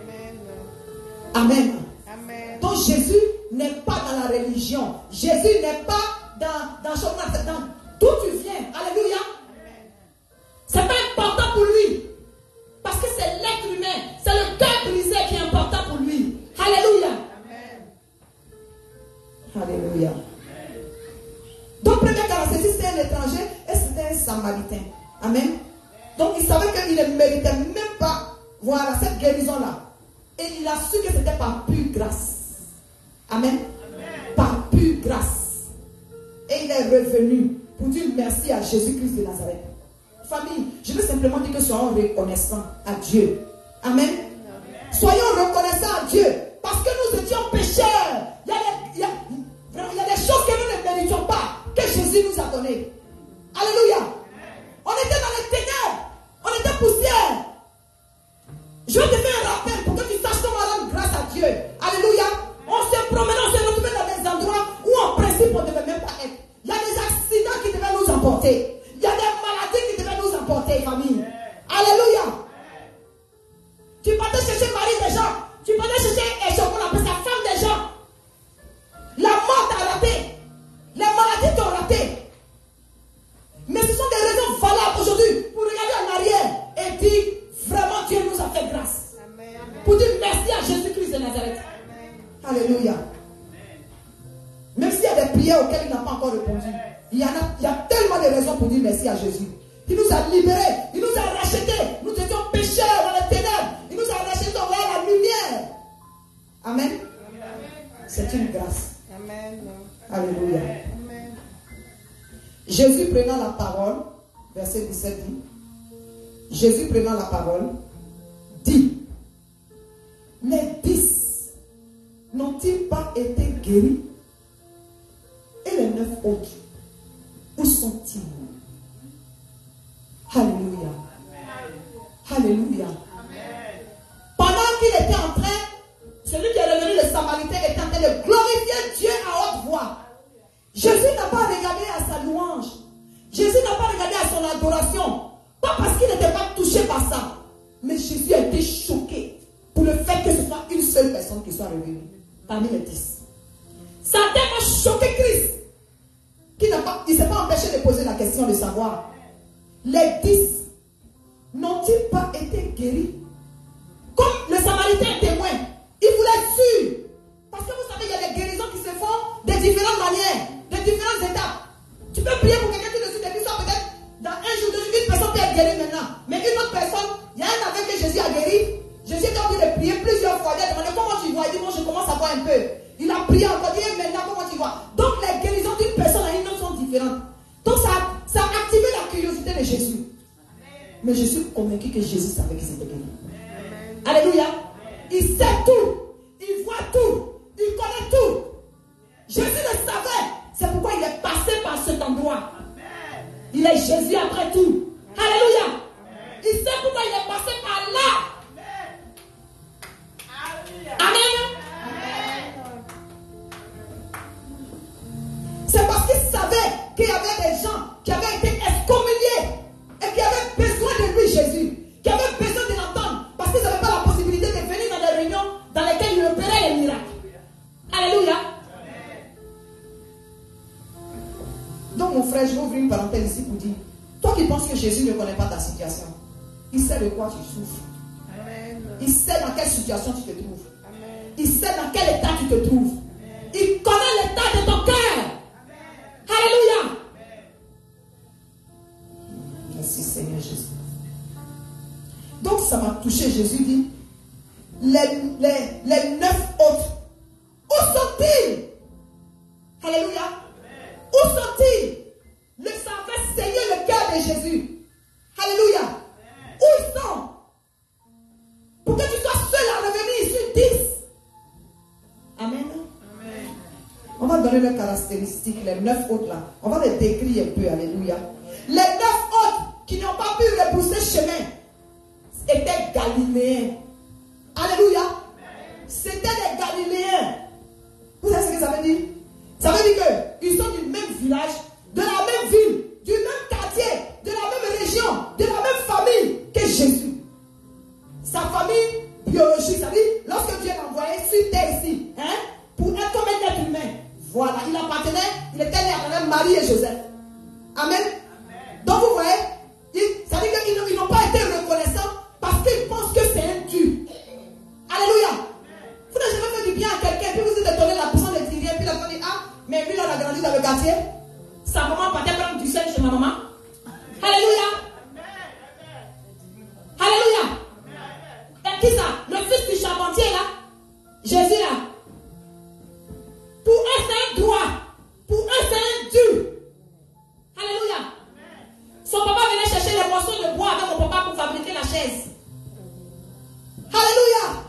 Amen. Amen. Donc Jésus n'est pas dans la religion. Jésus n'est pas dans d'où tu viens. Alléluia. Ce n'est pas important pour lui. Parce que c'est l'être humain. C'est le cœur brisé qui est important pour lui. Alléluia. Amen. Alléluia. Donc, première caractéristique, c'était un étranger et c'était un samaritain. Amen. Donc, il savait qu'il ne méritait même pas, voilà, cette guérison-là. Et il a su que c'était par pure grâce. Amen. Amen. Par pure grâce. Et il est revenu pour dire merci à Jésus-Christ de Nazareth. Famille, je veux simplement dire que soyons reconnaissants à Dieu. Amen. Amen. Soyons reconnaissants à Dieu. Parce que nous étions pécheurs. Il y a des choses que nous ne méritions pas, que Jésus nous a données. Alléluia. Amen. On était dans les ténèbres. On était poussière. Je te fais un rappel pour que tu saches comment rendre grâce à Dieu. Alléluia. On se promenait, on se retrouvait dans des endroits où en principe on ne devait même pas être. Il y a des accidents qui devaient nous emporter. Il y a des maladies qui devaient nous emporter, famille. Alléluia. Tu partais chercher le mari des gens. Tu partais chercher on appelle sa femme des gens. La mort t'a raté. Les maladies t'ont raté. Mais ce sont des raisons valables aujourd'hui pour regarder en arrière et dire vraiment Dieu nous a fait grâce. Amen. Pour dire merci à Jésus-Christ de Nazareth. Amen. Alléluia. Même s'il y a des prières auxquelles il n'a pas encore répondu, il y a tellement de raisons pour dire merci à Jésus. Il nous a libérés, il nous a rachetés. Nous étions pécheurs dans les ténèbres. Il nous a rachetés dans la lumière. Amen. C'est une grâce. Amen. Alléluia. Amen. Jésus prenant la parole, verset 17 dit, Jésus prenant la parole, dit, les 10 n'ont-ils pas été guéris? Et les 9 autres, où sont-ils? Alléluia. Alléluia. Pendant qu'il était en train, celui qui est revenu, le Samaritain, était en train de glorifier Dieu à haute voix. Jésus n'a pas regardé à sa louange. Jésus n'a pas regardé à son adoration. Pas parce qu'il n'était pas touché par ça. Mais Jésus a été choqué pour le fait que ce soit une seule personne qui soit revenue parmi les 10. Ça a tellement choqué Christ qu'il ne s'est pas empêché de poser la question de savoir, les 10 n'ont-ils pas été guéris? Comme le Samaritain est témoin, il voulait être sûr. Parce que vous savez, il y a des guérisons qui se font de différentes manières, de différentes étapes. Tu peux prier pour quelqu'un qui ne suit depuis ça, peut-être dans un jour, une personne peut être guérie maintenant. Mais une autre personne, il y a un aveugle que Jésus a guéri. Jésus est obligé de prier plusieurs fois. Il a demandé comment tu vois. Il dit, moi je commence à voir un peu. Il a prié encore, il dit, maintenant comment tu vois. Donc les guérisons d'une personne à une autre sont différentes. Donc ça a activé la curiosité de Jésus. Mais je suis convaincu que Jésus savait qu'il s'était guéri. Alléluia. Il sait tout. Il voit tout. Il connaît tout. Jésus le savait. C'est pourquoi il est passé par cet endroit. Il est Jésus après tout. Alléluia. Il sait pourquoi il est passé par là. Amen. C'est parce qu'il savait qu'il y avait des gens qui avaient été excommuniés et qui avaient besoin de lui, Jésus, qui avaient besoin de l'entendre parce qu'ils n'avaient pas la possibilité de venir dans des réunions dans lesquelles il opérait les miracles. Alléluia. Donc mon frère, je vais ouvrir une parenthèse ici pour dire, toi qui penses que Jésus ne connaît pas ta situation, il sait de quoi tu souffres. Amen. Il sait dans quelle situation tu te trouves. Amen. Il sait dans quel état tu te trouves. Amen. Il connaît l'état de ton cœur. Alléluia. Merci Seigneur Jésus. Donc ça m'a touché. Jésus dit, les 9 autres, où sont-ils? Alléluia. Où sont-ils? Ça fait saigner le cœur de Jésus. Alléluia. Où ils sont? Pour que tu sois seul à revenir sur 10. Amen. On va donner leurs caractéristiques, les 9 autres là. On va les décrire un peu. Alléluia. Les 9 autres qui n'ont pas pu rebrousser chemin étaient Galiléens. Alléluia. C'était des Galiléens. Vous savez ce que ça veut dire? Ça veut dire qu'ils sont du même village, de la même ville, du même quartier, de la même était né à travers Marie et Joseph. Amen. Donc vous voyez, ça veut dire qu'ils n'ont pas été reconnaissants parce qu'ils pensent que c'est un Dieu. Alléluia. Vous n'avez jamais fait du bien à quelqu'un, puis vous êtes étonné, la personne est tirée, puis la personne dit, ah, mais lui, là, on a grandi dans le quartier. Sa maman partait prendre du sel chez ma maman. Alléluia. Alléluia. Et qui ça? Le fils du charpentier, là. Jésus, là. Pour eux, c'est un droit. Pour eux, c'est un dû. Alléluia. Son papa venait chercher les morceaux de bois avec mon papa pour fabriquer la chaise. Alléluia.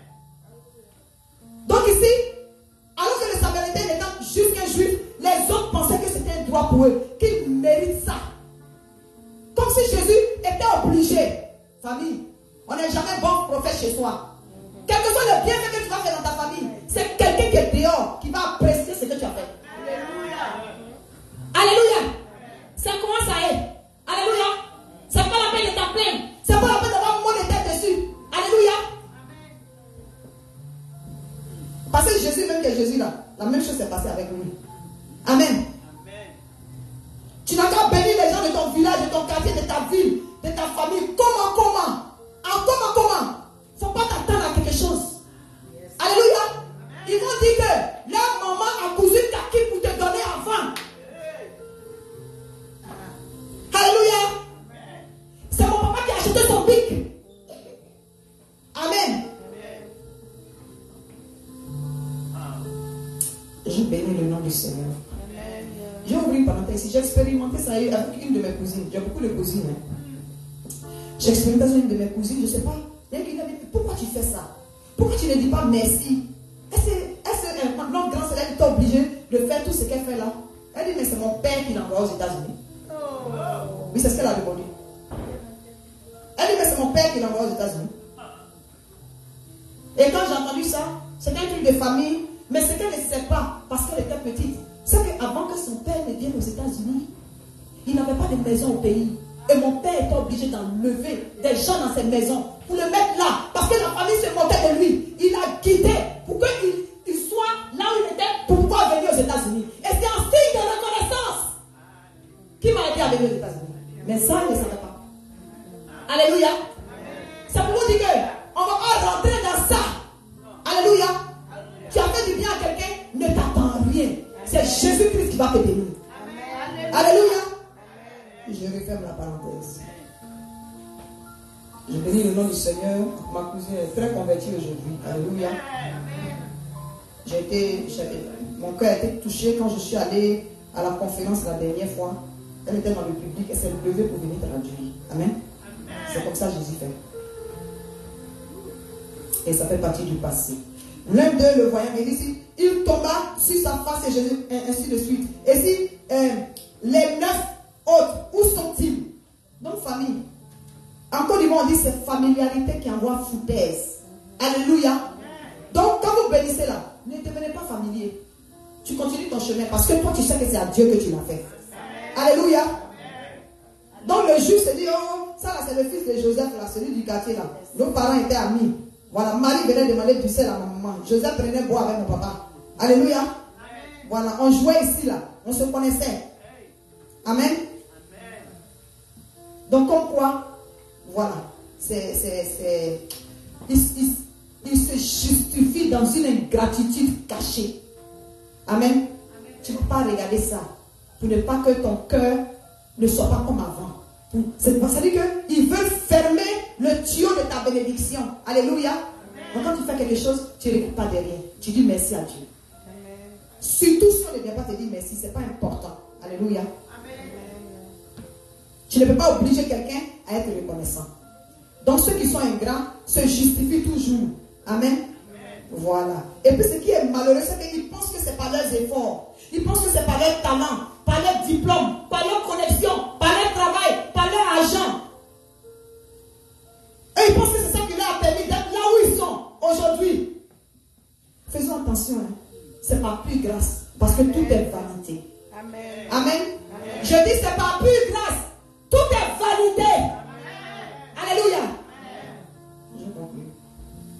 Donc ici, alors que le Samaritain n'étant juste qu'un juif, les autres pensaient que c'était un droit pour eux, qu'ils méritent ça. Comme si Jésus était obligé. Famille, on n'est jamais bon prophète chez soi. Quel que soit le bienfait que tu vas faire dans ta famille, c'est quelqu'un qui est dehors qui va apprécier ce que tu as fait. Alléluia. Alléluia. C'est comment ça est. Alléluia. C'est pas la peine de t'appeler. C'est pas la peine d'avoir monétaire dessus. Alléluia. Parce que Jésus, même que Jésus là, la même chose s'est passée avec lui. Amen. Tu n'as qu'à bénir les gens de ton village, de ton quartier, de ta ville, de ta famille. Comment? Faut pas t'attendre à quelque chose. Alléluia. Ils vont dire que leur maman a cousu ta kit pour te donner avant. Alléluia. C'est mon papa qui a acheté son pic. Amen. Je bénis le nom du Seigneur. J'ai ouvert une parenthèse. J'ai expérimenté ça avec une de mes cousines. J'ai beaucoup de cousines. J'ai expérimenté ça avec une de mes cousines. Je ne sais pas. Elle m'a dit, pourquoi tu fais ça? Pourquoi tu ne dis pas merci? Est-ce que notre grande sœur est obligée de faire tout ce qu'elle fait là? Elle dit, mais c'est mon père qui l'envoie aux États-Unis. Oui, c'est ce qu'elle a demandé. Elle dit, mais c'est mon père qui l'envoie aux États-Unis. Et quand j'ai entendu ça, c'était un truc de famille. Mais ce qu'elle ne sait pas, parce qu'elle était petite, c'est qu'avant que son père ne vienne aux États-Unis, il n'avait pas de maison au pays. Et mon père était obligé d'enlever des gens dans ses maisons pour le mettre là. Parce que la famille se moquait de lui. Il a quitté pour qu'il soit là où il était pour pouvoir venir aux États-Unis. Et c'est un signe de reconnaissance qui m'a aidé à venir aux États-Unis. Mais ça, il ne savait pas. Alléluia. C'est pour vous dire qu'on ne va pas rentrer dans ça. Alléluia. Tu as fait du bien à quelqu'un, ne t'attends à rien. C'est Jésus-Christ qui va te bénir. Alléluia. Je referme la parenthèse. Je bénis le nom du Seigneur. Ma cousine est très convertie aujourd'hui. Alléluia. Mon cœur a été touché quand je suis allé à la conférence la dernière fois. Elle était dans le public. Elle s'est levée pour venir traduire. Amen. C'est comme ça que Jésus fait. Et ça fait partie du passé. L'un d'eux, le voyant, il dit, il tomba sur sa face et Jésus, ainsi de suite. Et si les 9 autres, où sont-ils? Donc, famille. En Côte d'Ivoire, on dit c'est familiarité qui envoie foutaise. Alléluia. Donc, quand vous bénissez là, ne devenez pas familier. Tu continues ton chemin parce que toi, tu sais que c'est à Dieu que tu l'as fait. Alléluia. Donc, le juge se dit, oh, ça là, c'est le fils de Joseph, là, celui du quartier là. Nos parents étaient amis. Voilà, Marie venait demander du sel à ma maman. Joseph prenait boire avec mon papa. Alléluia. Amen. Voilà, on jouait ici là. On se connaissait. Amen. Amen. Donc comme quoi, voilà, il se justifie dans une ingratitude cachée. Amen. Amen. Tu ne peux pas regarder ça pour ne pas que ton cœur ne soit pas comme avant. C'est-à-dire qu'ils veulent fermer le tuyau de ta bénédiction. Alléluia. Donc quand tu fais quelque chose, tu ne récupères pas derrière. Tu dis merci à Dieu. Amen. Surtout si on ne vient pas te dire merci, ce n'est pas important. Alléluia. Amen. Tu ne peux pas obliger quelqu'un à être reconnaissant. Donc ceux qui sont ingrats se justifient toujours. Amen. Amen. Voilà. Et puis ce qui est malheureux, c'est qu'ils pensent que c'est par leurs efforts. Ils pensent que c'est par leur talent, par leur diplôme, par leur connexion, par leur travail, par leur argent. Et ils pensent que c'est ça qui leur a permis d'être là où ils sont aujourd'hui. Faisons attention. Hein. C'est par pure grâce. Parce que tout est vanité. Amen. Amen. Amen. Je dis c'est par pure grâce. Tout est vanité. Amen. Alléluia. Amen. Je conclue.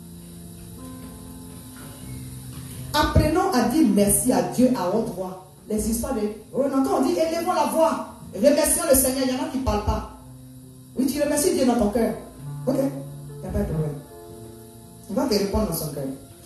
Apprenons à dire merci à Dieu à haute voix. les histoires de... Oh, quand on dit élevons la voix, remercions le Seigneur, il y en a qui ne parlent pas. Oui, tu remercies Dieu dans ton cœur. Ok, il n'y a pas de problème. On va te répondre dans son cœur.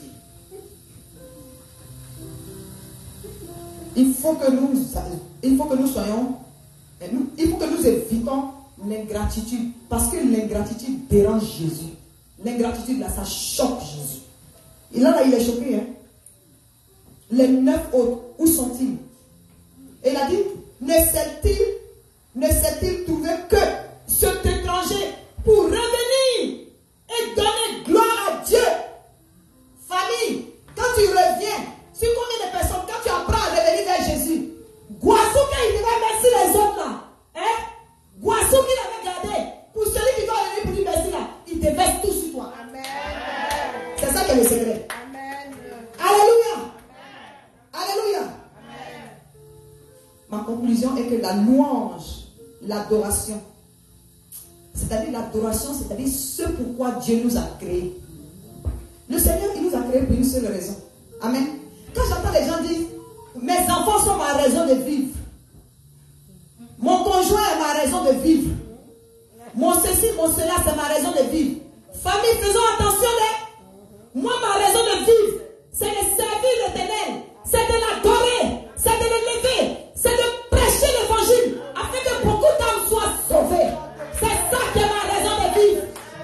Il faut que nous soyons... Il faut que nous évitons l'ingratitude. Parce que l'ingratitude dérange Jésus. L'ingratitude, là, ça choque Jésus. Et là, il est choqué. Hein? Les 9 autres, où sont-ils? Et il a dit, ne s'est-il trouvé que cet étranger pour revenir et donner gloire à Dieu? Famille, quand tu reviens, sur combien de personnes, quand tu apprends à revenir vers Jésus, Guasouka, il devait merci les autres là. Hein? Guasouka, il avait gardé. Pour celui qui doit revenir pour dire merci là, il te verse tout sur toi. Amen. C'est ça qui est le secret. Amen. Alléluia. Alléluia. Amen. Ma conclusion est que la louange, l'adoration, c'est-à-dire l'adoration, c'est-à-dire ce pourquoi Dieu nous a créés. Le Seigneur, il nous a créés pour une seule raison. Amen. Quand j'entends les gens dire, mes enfants sont ma raison de vivre. Mon conjoint est ma raison de vivre. Mon ceci, mon cela, c'est ma raison de vivre. Famille, faisons attention. Moi, ma raison de vivre, c'est de servir l'Éternel. C'est de l'adorer. C'est de l'élever. C'est de prêcher l'évangile. Afin que beaucoup d'âmes soient sauvées. C'est ça qui est ma raison de vivre.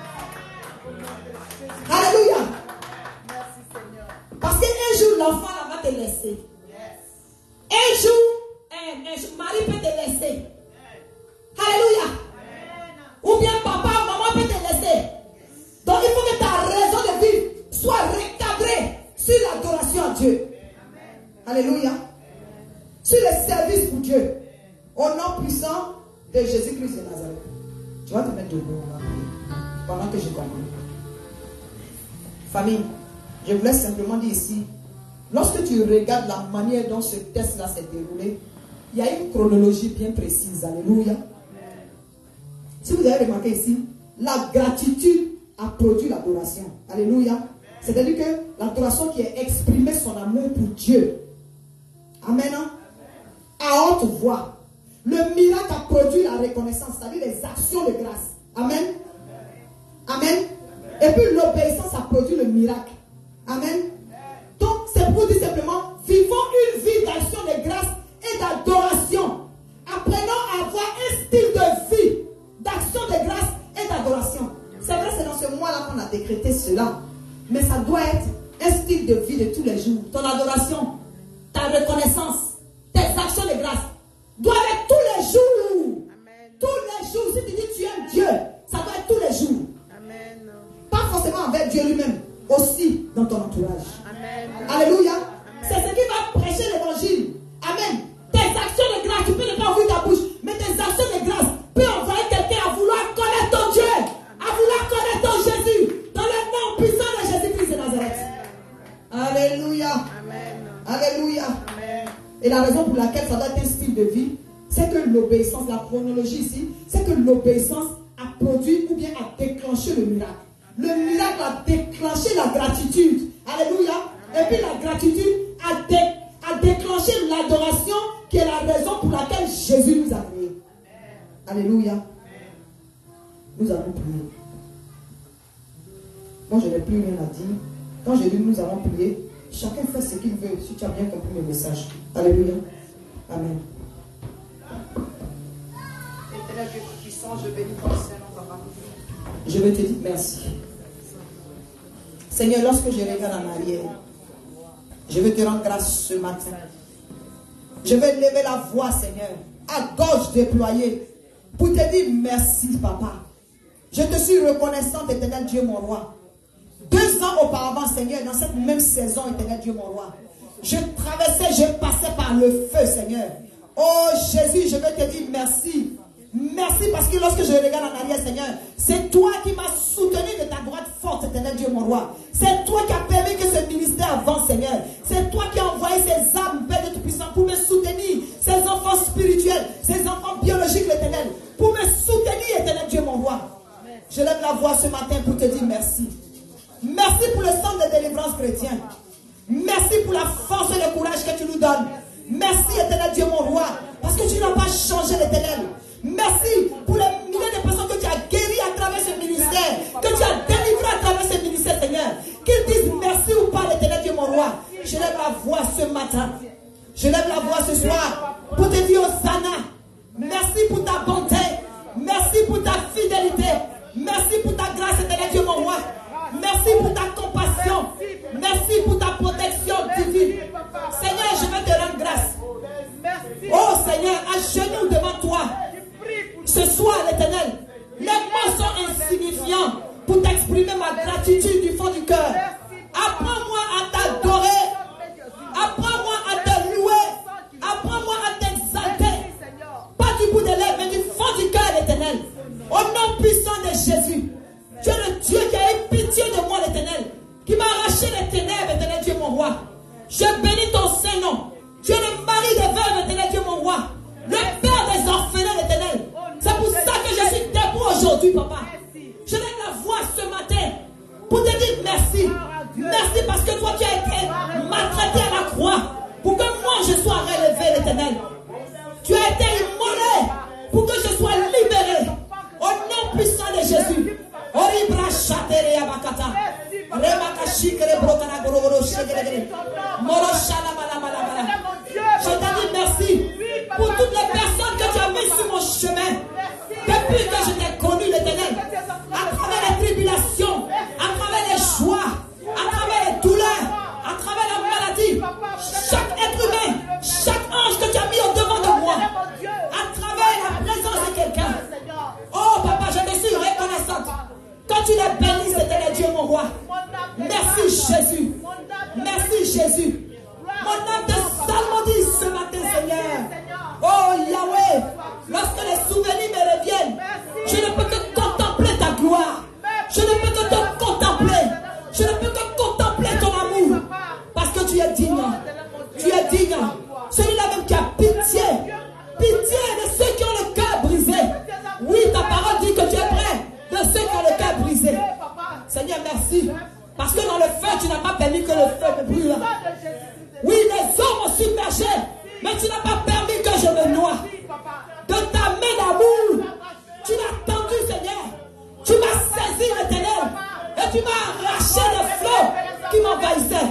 Alléluia. Parce qu'un jour, l'enfant là va te laisser. Un jour, Marie peut te laisser. Alléluia. Ou bien papa ou maman peut te laisser. Donc il faut que ta raison de vivre soit recadrée sur l'adoration à Dieu. Alléluia. Sur le service pour Dieu. Au nom puissant de Jésus-Christ de Nazareth. Tu vas te mettre debout pendant que je conclue. Famille, je voulais simplement dire ici, lorsque tu regardes la manière dont ce test-là s'est déroulé, il y a une chronologie bien précise. Alléluia. Si vous avez remarqué ici, la gratitude a produit l'adoration. Alléluia. C'est-à-dire que l'adoration qui est exprimée son amour pour Dieu. Amen. À haute voix. Le miracle a produit la reconnaissance, c'est-à-dire les actions de grâce. Amen. Amen. Et puis l'obéissance a produit le miracle. Amen. Donc c'est pour dire simplement, vivons une vie d'action de grâce et d'adoration. Apprenons à avoir un style de vie d'action de grâce et d'adoration. C'est vrai, c'est dans ce mois-là qu'on a décrété cela. Mais ça doit être un style de vie de tous les jours. Ton adoration, ta reconnaissance, tes actions de grâce doivent être tous les jours. Amen. Tous les jours. Si tu dis que tu aimes Dieu, ça doit être tous les jours. Amen. Pas forcément avec Dieu lui-même, aussi dans ton entourage. Amen. Alléluia. Amen. C'est ce qui va prêcher l'évangile. Amen. Tes actions de grâce, tu peux ne pas ouvrir ta bouche, mais tes actions de grâce peuvent envoyer quelqu'un à vouloir connaître ton Dieu, à vouloir connaître ton Jésus, dans le nom puissant de Jésus-Christ de Nazareth. Alléluia. Amen. Alléluia. Amen. Et la raison pour laquelle ça doit être un style de vie, c'est que l'obéissance, la chronologie ici, c'est que l'obéissance a produit ou bien a déclenché le miracle. Le miracle a déclenché la gratitude. Alléluia. Et puis la gratitude a déclenché l'adoration qui est la raison pour laquelle Jésus nous a créés. Alléluia. Nous allons prier. Moi, je n'ai plus rien à dire. Quand j'ai dit nous allons prier, chacun fait ce qu'il veut, si tu as bien compris le message. Alléluia. Amen. Éternel Dieu puissant, je bénis ton Saint-Nom, papa. Je vais te dire merci. Seigneur, lorsque je regarde en arrière, je veux te rendre grâce ce matin. Je vais lever la voix, Seigneur, à gorge déployée, pour te dire merci, papa. Je te suis reconnaissante, éternel Dieu, mon roi. 2 ans auparavant, Seigneur, dans cette même saison, éternel Dieu, mon roi, je traversais, je passais par le feu, Seigneur. Oh Jésus, je veux te dire merci. Merci parce que lorsque je regarde en arrière, Seigneur, c'est toi qui m'as soutenu de ta droite forte, éternel Dieu, mon roi. C'est toi qui as permis que ce ministère avance, Seigneur. C'est toi qui as envoyé ces âmes, Père de Tout-Puissant, pour me soutenir, ces enfants spirituels, ces enfants biologiques, l'éternel, pour me soutenir, éternel Dieu, mon roi. Je lève la voix ce matin pour te dire merci. Merci pour le sang de délivrance chrétien. Merci pour la force et le courage que tu nous donnes. Merci, éternel tu n'as pas changé, l'Éternel. Merci pour les milliers de personnes que tu as guéries à travers ce ministère, que tu as délivrées à travers ce ministère, Seigneur. Qu'ils disent merci ou pas, l'Éternel Dieu mon roi. Je lève la voix ce matin. Je lève la voix ce soir pour te dire, Hosanna, merci pour ta bonté, merci pour ta fidélité, merci pour ta grâce, Éternel Dieu mon roi. Merci pour ta compassion, merci pour ta protection divine. Seigneur, je vais te rendre grâce. Oh Seigneur, à genoux devant toi, ce soir, l'Éternel, les mots sont insignifiants pour t'exprimer ma gratitude du fond du cœur. Apprends-moi à t'adorer, apprends-moi à te louer, apprends-moi à t'exalter. Pas du bout des lèvres, mais du fond du cœur, l'Éternel. Au nom puissant de Jésus, tu es le Dieu qui a eu pitié de moi, l'Éternel, qui m'a arraché les ténèbres, Éternel Dieu mon roi. Je bénis ton Saint-Nom. Tu es le mari des veuves, Éternel Dieu mon roi. Le père des orphelins, l'Éternel. C'est pour ça que je suis debout aujourd'hui, papa. Je lève la voix ce matin pour te dire merci. Merci parce que toi tu as été maltraité à la croix pour que moi je sois relevé, l'Éternel. Tu as été immolé pour que je sois libéré. Au nom puissant de Jésus. Je te dis merci pour toutes les personnes que tu as mises sur mon chemin. Depuis que je t'ai connu, l'Éternel, à travers les tribulations, à travers les joies, à travers les douleurs, à travers la maladie, chaque être humain, chaque ange que tu as mis au devant de moi, à travers la présence de quelqu'un. Oh papa, je te suis reconnaissante. Quand tu les bénis, c'était Dieu mon roi. Merci Jésus. Merci Jésus. Mon âme te salmodie ce matin, Seigneur. Oh Yahweh, lorsque les souvenirs me reviennent, je ne peux que contempler ta gloire. Je ne peux que te contempler. Je ne peux que contempler ton amour. Parce que tu es digne. Tu es digne. Celui-là même qui a pitié. Pitié de ceux qui ont le cœur brisé. Oui, ta parole dit que tu es prêt de ceux qui ont le cœur brisé. Seigneur, merci. Parce que dans le feu, tu n'as pas permis que le feu me brûle. Oui, les eaux m'ont submergé. Mais tu n'as pas permis que je me noie. De ta main d'amour, tu m'as tendu, Seigneur. Tu m'as saisi, l'Éternel. Et tu m'as arraché les flots qui m'envahissaient.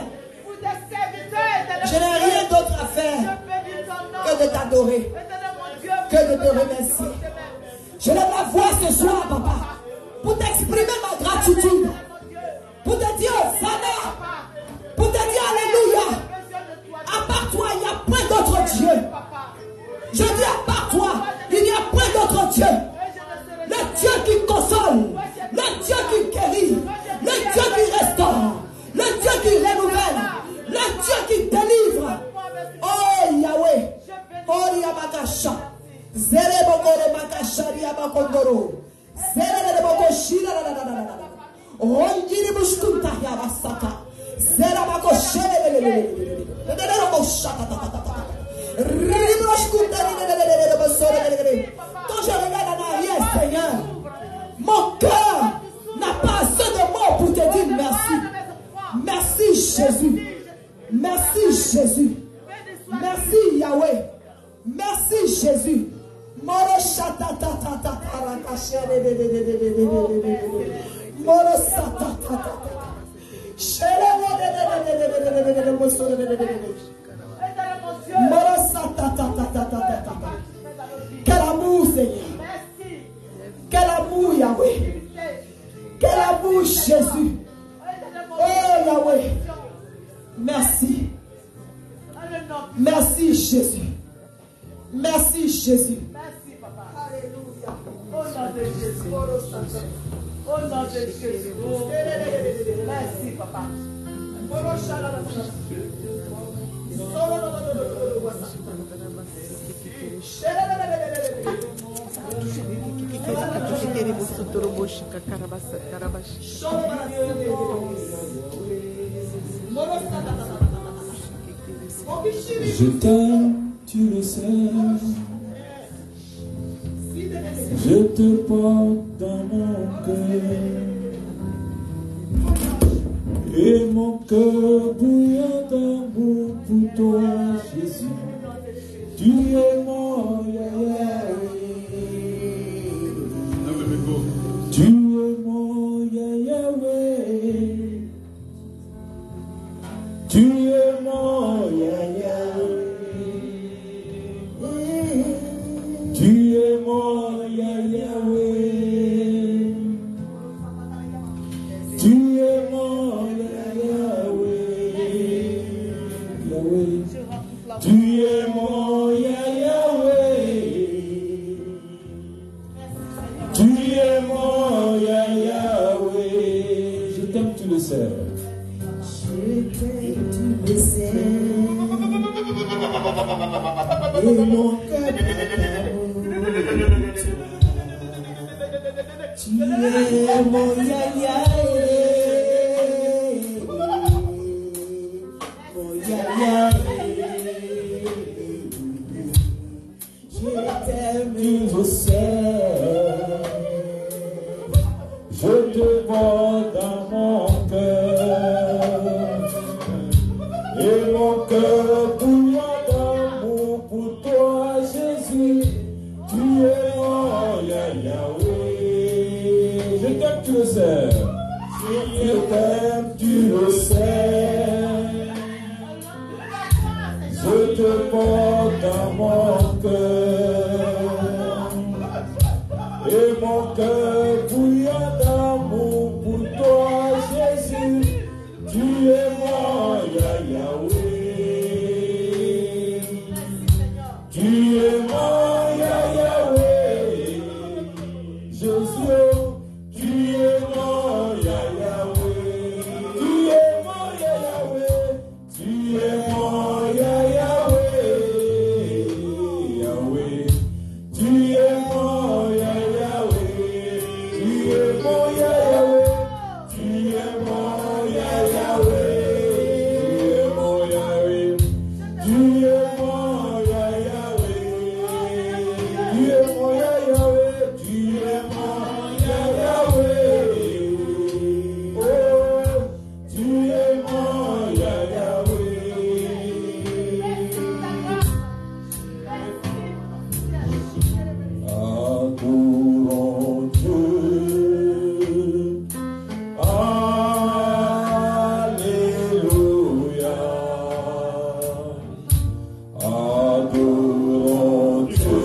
Je n'ai rien d'autre à faire que de t'adorer, que de te remercier. Je lève la voix ce soir, papa, pour t'exprimer ma gratitude, pour te dire Hosanna, pour te dire Alléluia. À part toi, il n'y a point d'autre Dieu. Je dis à part toi, il n'y a point d'autre Dieu. Le Dieu qui console, le Dieu qui guérit, le Dieu qui restaure, le Dieu qui renouvelle, le Dieu qui délivre. Oh Yahweh, oh Yamakasha, Zerebokore Makasha Yabakondoro, Zereboko Shira, Rongiri Bushkunta Yabasaka, Zerabako Shere. Quand je regarde en arrière, Seigneur, mon cœur n'a pas assez de mots pour te dire merci. Merci Jésus. Merci Jésus. Merci Yahweh. Merci Jésus. Moro shatatata parakashere. Moro satatata. Quel amour, Seigneur. Quel amour, Yahweh. Quel amour, Jésus. Oh, Yahweh. Merci. Merci, Jésus. Merci, Jésus. Merci, papa. Alléluia. Au nom de Jésus. Au nom de Jésus. Merci, papa. Je t'aime, tu le sais. Je te porte dans mon cœur. Et mon cœur bouillant d'amour pour toi, Jésus. Tu es mon mon cœur tu es mon yaya, mon yaya, je t'aime, tu le sais, Je te vois dans mon cœur, et mon cœur bouillant d'amour pour toi, Jésus. Tu es mon Yahweh. Je t'aime, tu le sais. Je t'aime, tu le sais. Je te porte dans mon cœur, et mon cœur bouillant d'amour pour toi, Jésus. Tu es mon Yahweh. Tu es mon Yahweh. Jésus, tu es mon Yahweh. Tu es mon Yahweh. Tu es mon Yahweh. Yahweh. Tu es mon Yahweh. Tu es mon Yahweh. Tu es mon Yahweh. Tu es mon Yahweh. Tu es mon Yahweh. Tu es mon Yahweh. Oh, tu es mon Yahweh. Adorons Dieu. Alléluia. Adorons Dieu.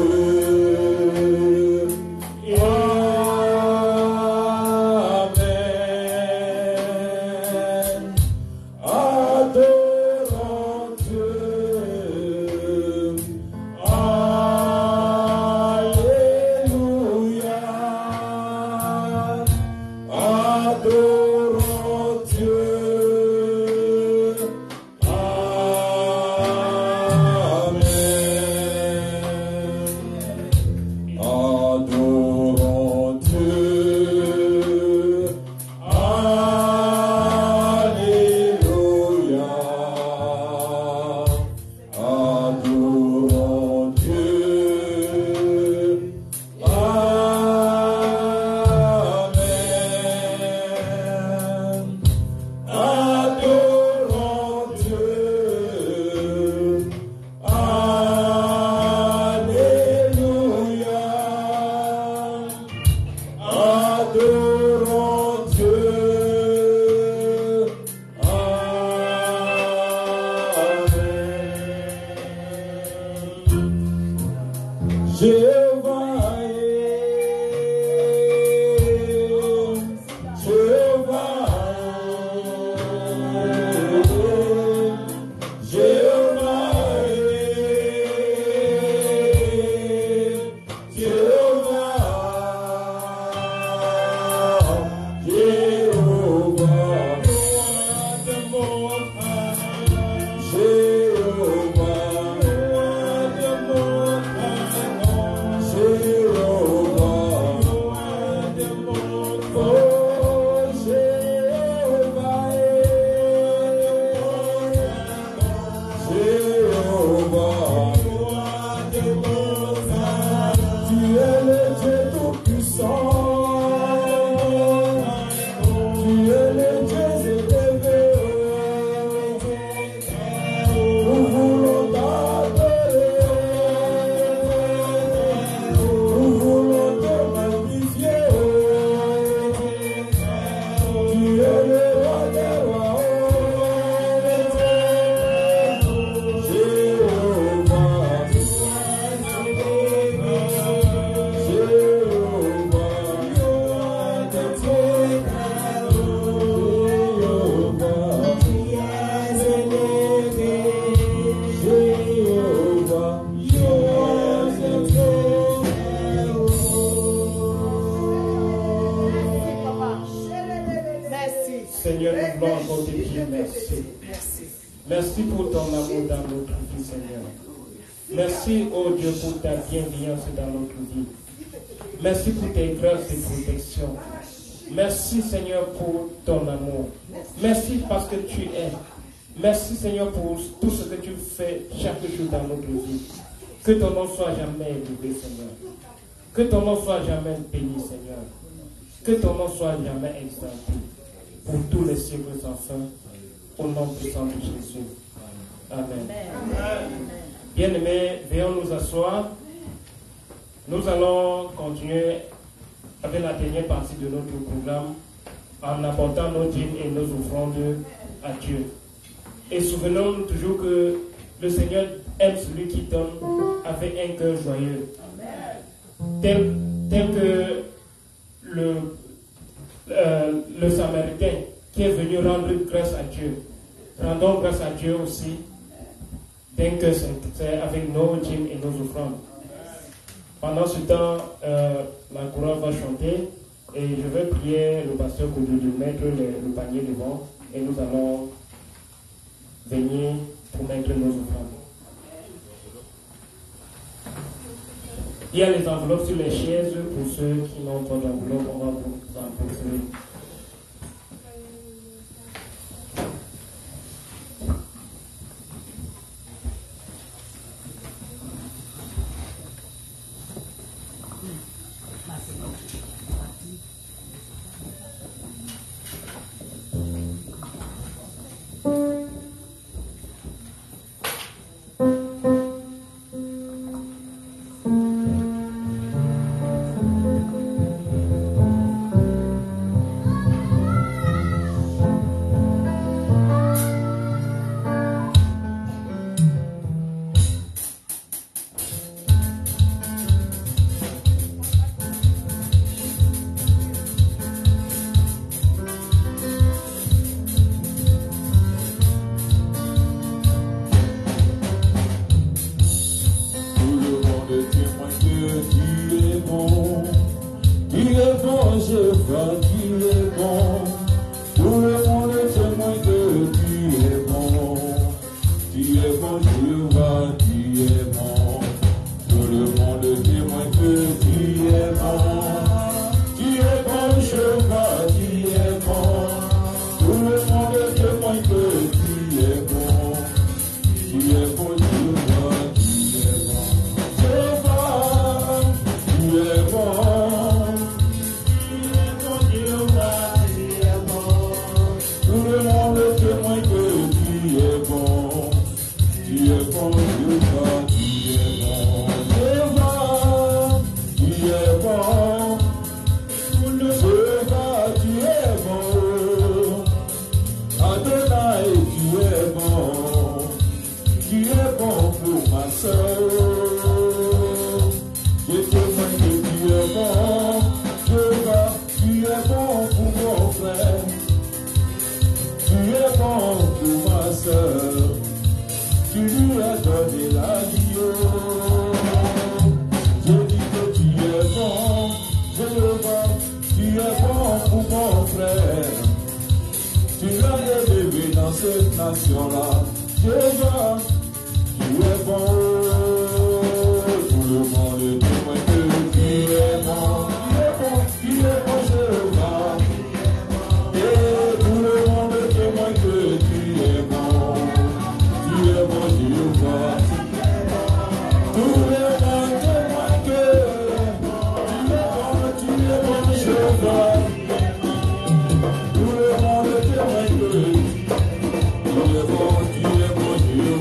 Amen. Adorons Dieu. Alléluia. Adorons Dieu. Amen. Adorons Dieu. Alléluia. Adorons Dieu. Amen. Adorons Dieu. Alléluia. Adorons Dieu. Amen. Jéhovah est, Jéhovah est, Jéhovah est, Tu es le Dieu tout-puissant. Tu es le Dieu élevé. Nous voulons t'adorer. Nous voulons te magnifier. Tu es le roi des rois. Seigneur, nous voulons encore te dire merci. Merci pour ton amour dans notre vie, Seigneur. Merci, oh Dieu, pour ta bienveillance dans notre vie. Merci pour tes grâces et protection. Merci, Seigneur, pour ton amour. Merci parce que tu es. Merci, Seigneur, pour tout ce que tu fais chaque jour dans notre vie. Que ton nom soit jamais élevé, Seigneur. Que ton nom soit jamais béni, Seigneur. Que ton nom soit jamais exalté. Pour tous les siècles sans fin. Au nom puissant de Jésus. Amen. Bien-aimés, veuillons nous asseoir. Nous allons continuer avec la dernière partie de notre programme en apportant nos dîmes et nos offrandes à Dieu. Et souvenons-nous toujours que le Seigneur aime celui qui donne avec un cœur joyeux. Tel que le Samaritain qui est venu rendre grâce à Dieu. Rendons grâce à Dieu aussi d'un cœur sincère avec nos dîmes et nos offrandes. Pendant ce temps, la chorale va chanter et je vais prier le pasteur Koudou de mettre le panier devant et nous allons venir pour mettre nos offrandes. Il y a les enveloppes sur les chaises pour ceux qui n'ont pas d'enveloppe, on va vous en procurer. Tu es bon,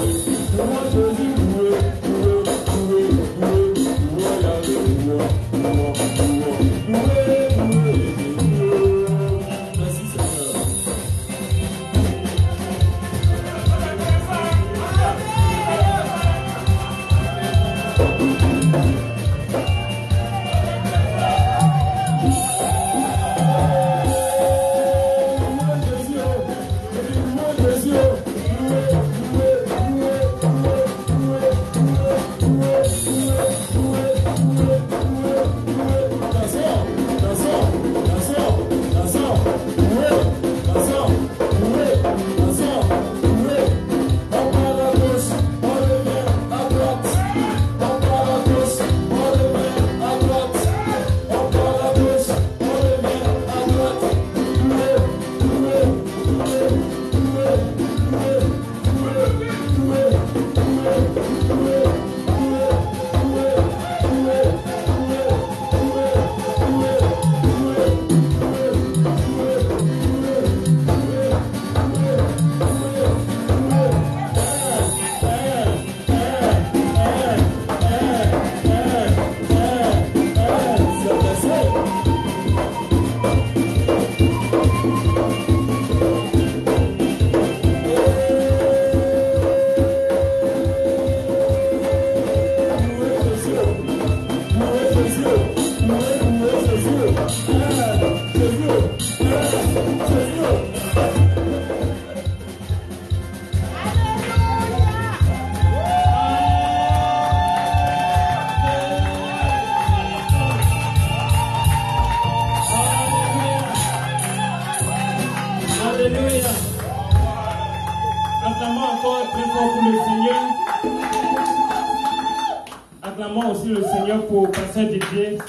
Acclamons aussi le Seigneur pour Pasteur Didier.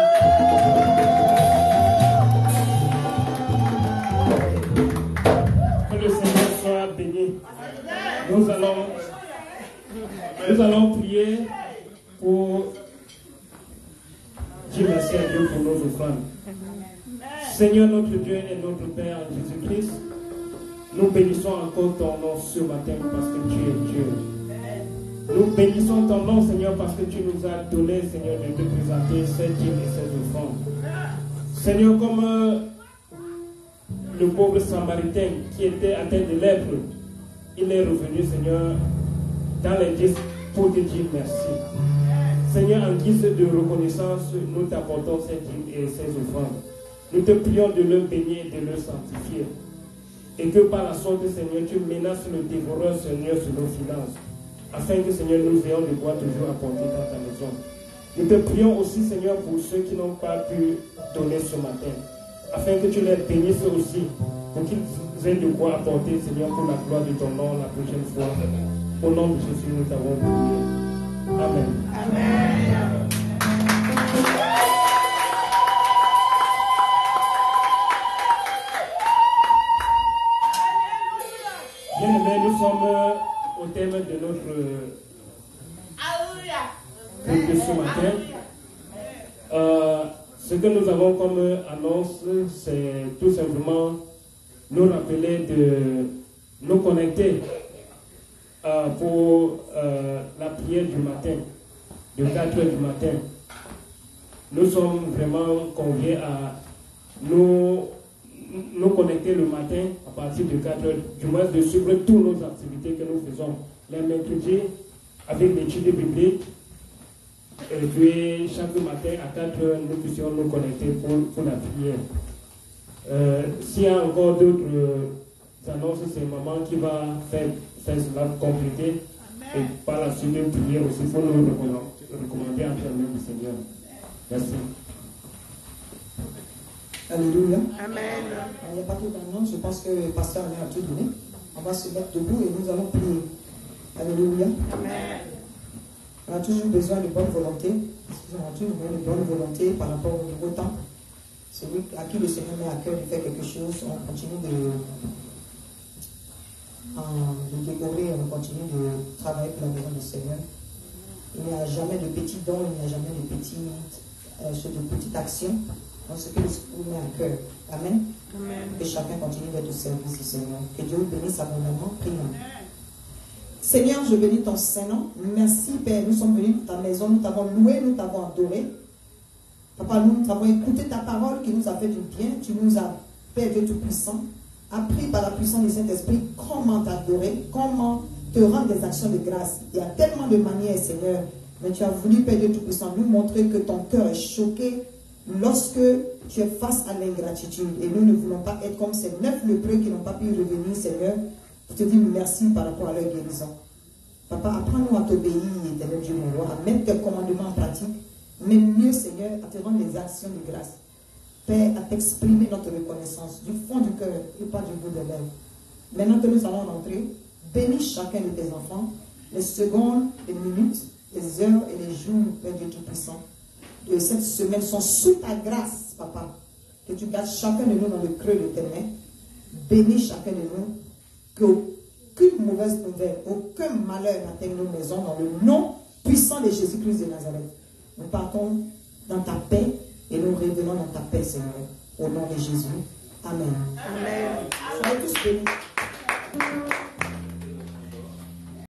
Que le Seigneur soit béni. Nous allons prier pour dire merci à Dieu pour nos offrandes. Seigneur notre Dieu et notre Père Jésus-Christ, nous bénissons encore ton nom ce matin parce que tu es Dieu. Nous bénissons ton nom, Seigneur, parce que tu nous as donné, Seigneur, de te présenter cette dîme et cette offrande. Seigneur, comme le pauvre Samaritain qui était atteint de lèpre, il est revenu, Seigneur, dans l'église pour te dire merci. Seigneur, en guise de reconnaissance, nous t'apportons cette dîme et ces offrandes. Nous te prions de le bénir et de le sanctifier. Et que par la sorte, Seigneur, tu menaces le dévoreur, Seigneur, sur nos finances. Afin que, Seigneur, nous ayons de quoi toujours apporter dans ta maison. Nous te prions aussi, Seigneur, pour ceux qui n'ont pas pu donner ce matin. Afin que tu les bénisses aussi, pour qu'ils aient de quoi apporter, Seigneur, pour la gloire de ton nom la prochaine fois. Au nom de Jésus, nous t'avons prié. Amen. Amen. Bien-aimés, nous sommes au thème de notre culte de ce matin. Ce que nous avons comme annonce, c'est tout simplement nous rappeler de nous connecter pour la prière du matin, de 4 heures du matin. Nous sommes vraiment conviés à nous connecter le matin à partir de 4 heures, du moins de suivre toutes nos activités que nous faisons. Les mercredis, avec l'étude biblique, et puis chaque matin à 4 heures, nous puissions nous connecter pour la prière. S'il y a encore d'autres annonces, c'est maman qui va faire cela compléter. Et par la suite, prier aussi, il faut nous recommander entre les mains du Seigneur. Merci. Alléluia. Amen. Il n'y a pas tout d'annonce, je pense que le pasteur a tout donné. On va se mettre debout et nous allons prier. Alléluia. Amen. On a toujours besoin de bonne volonté. On a toujours besoin de bonne volonté par rapport au nouveau temps. Celui à qui le Seigneur met à cœur de faire quelque chose, on continue de décorer, on continue de travailler pour la maison du Seigneur. Il n'y a jamais de petits dons, il n'y a jamais de petites actions. Donc, ce que le Seigneur met à cœur. Amen. Amen. Que chacun continue d'être au service du Seigneur. Que Dieu vous bénisse abondamment. Prions. Seigneur, je bénis ton Saint-Nom. Merci, Père. Nous sommes venus dans ta maison. Nous t'avons loué, nous t'avons adoré. Papa, nous avons écouté ta parole qui nous a fait du bien. Tu nous as, Père Dieu Tout-Puissant, appris par la puissance du Saint-Esprit comment t'adorer, comment te rendre des actions de grâce. Il y a tellement de manières, Seigneur. Mais tu as voulu, Père Dieu Tout-Puissant, nous montrer que ton cœur est choqué lorsque tu es face à l'ingratitude. Et nous ne voulons pas être comme ces 9 lépreux qui n'ont pas pu revenir, Seigneur. Je te dis merci par rapport à leur guérison. Papa, apprends-nous à t'obéir, éternel Dieu mon roi, à mettre tes commandements en pratique, mais mieux, Seigneur, à te rendre des actions de grâce. Père, à t'exprimer notre reconnaissance du fond du cœur et pas du bout de l'œil. Maintenant que nous allons rentrer, bénis chacun de tes enfants, les secondes, les minutes, les heures et les jours, Père Dieu Tout-Puissant, de cette semaine sont sous ta grâce, Papa. Que tu gardes chacun de nous dans le creux de tes mains. Bénis chacun de nous. Qu'aucune mauvaise nouvelle, aucun malheur n'atteigne nos maisons dans le nom puissant de Jésus-Christ de Nazareth. Nous partons dans ta paix et nous revenons dans ta paix, Seigneur. Au nom de Jésus. Amen. Amen. Soyez tous bénis.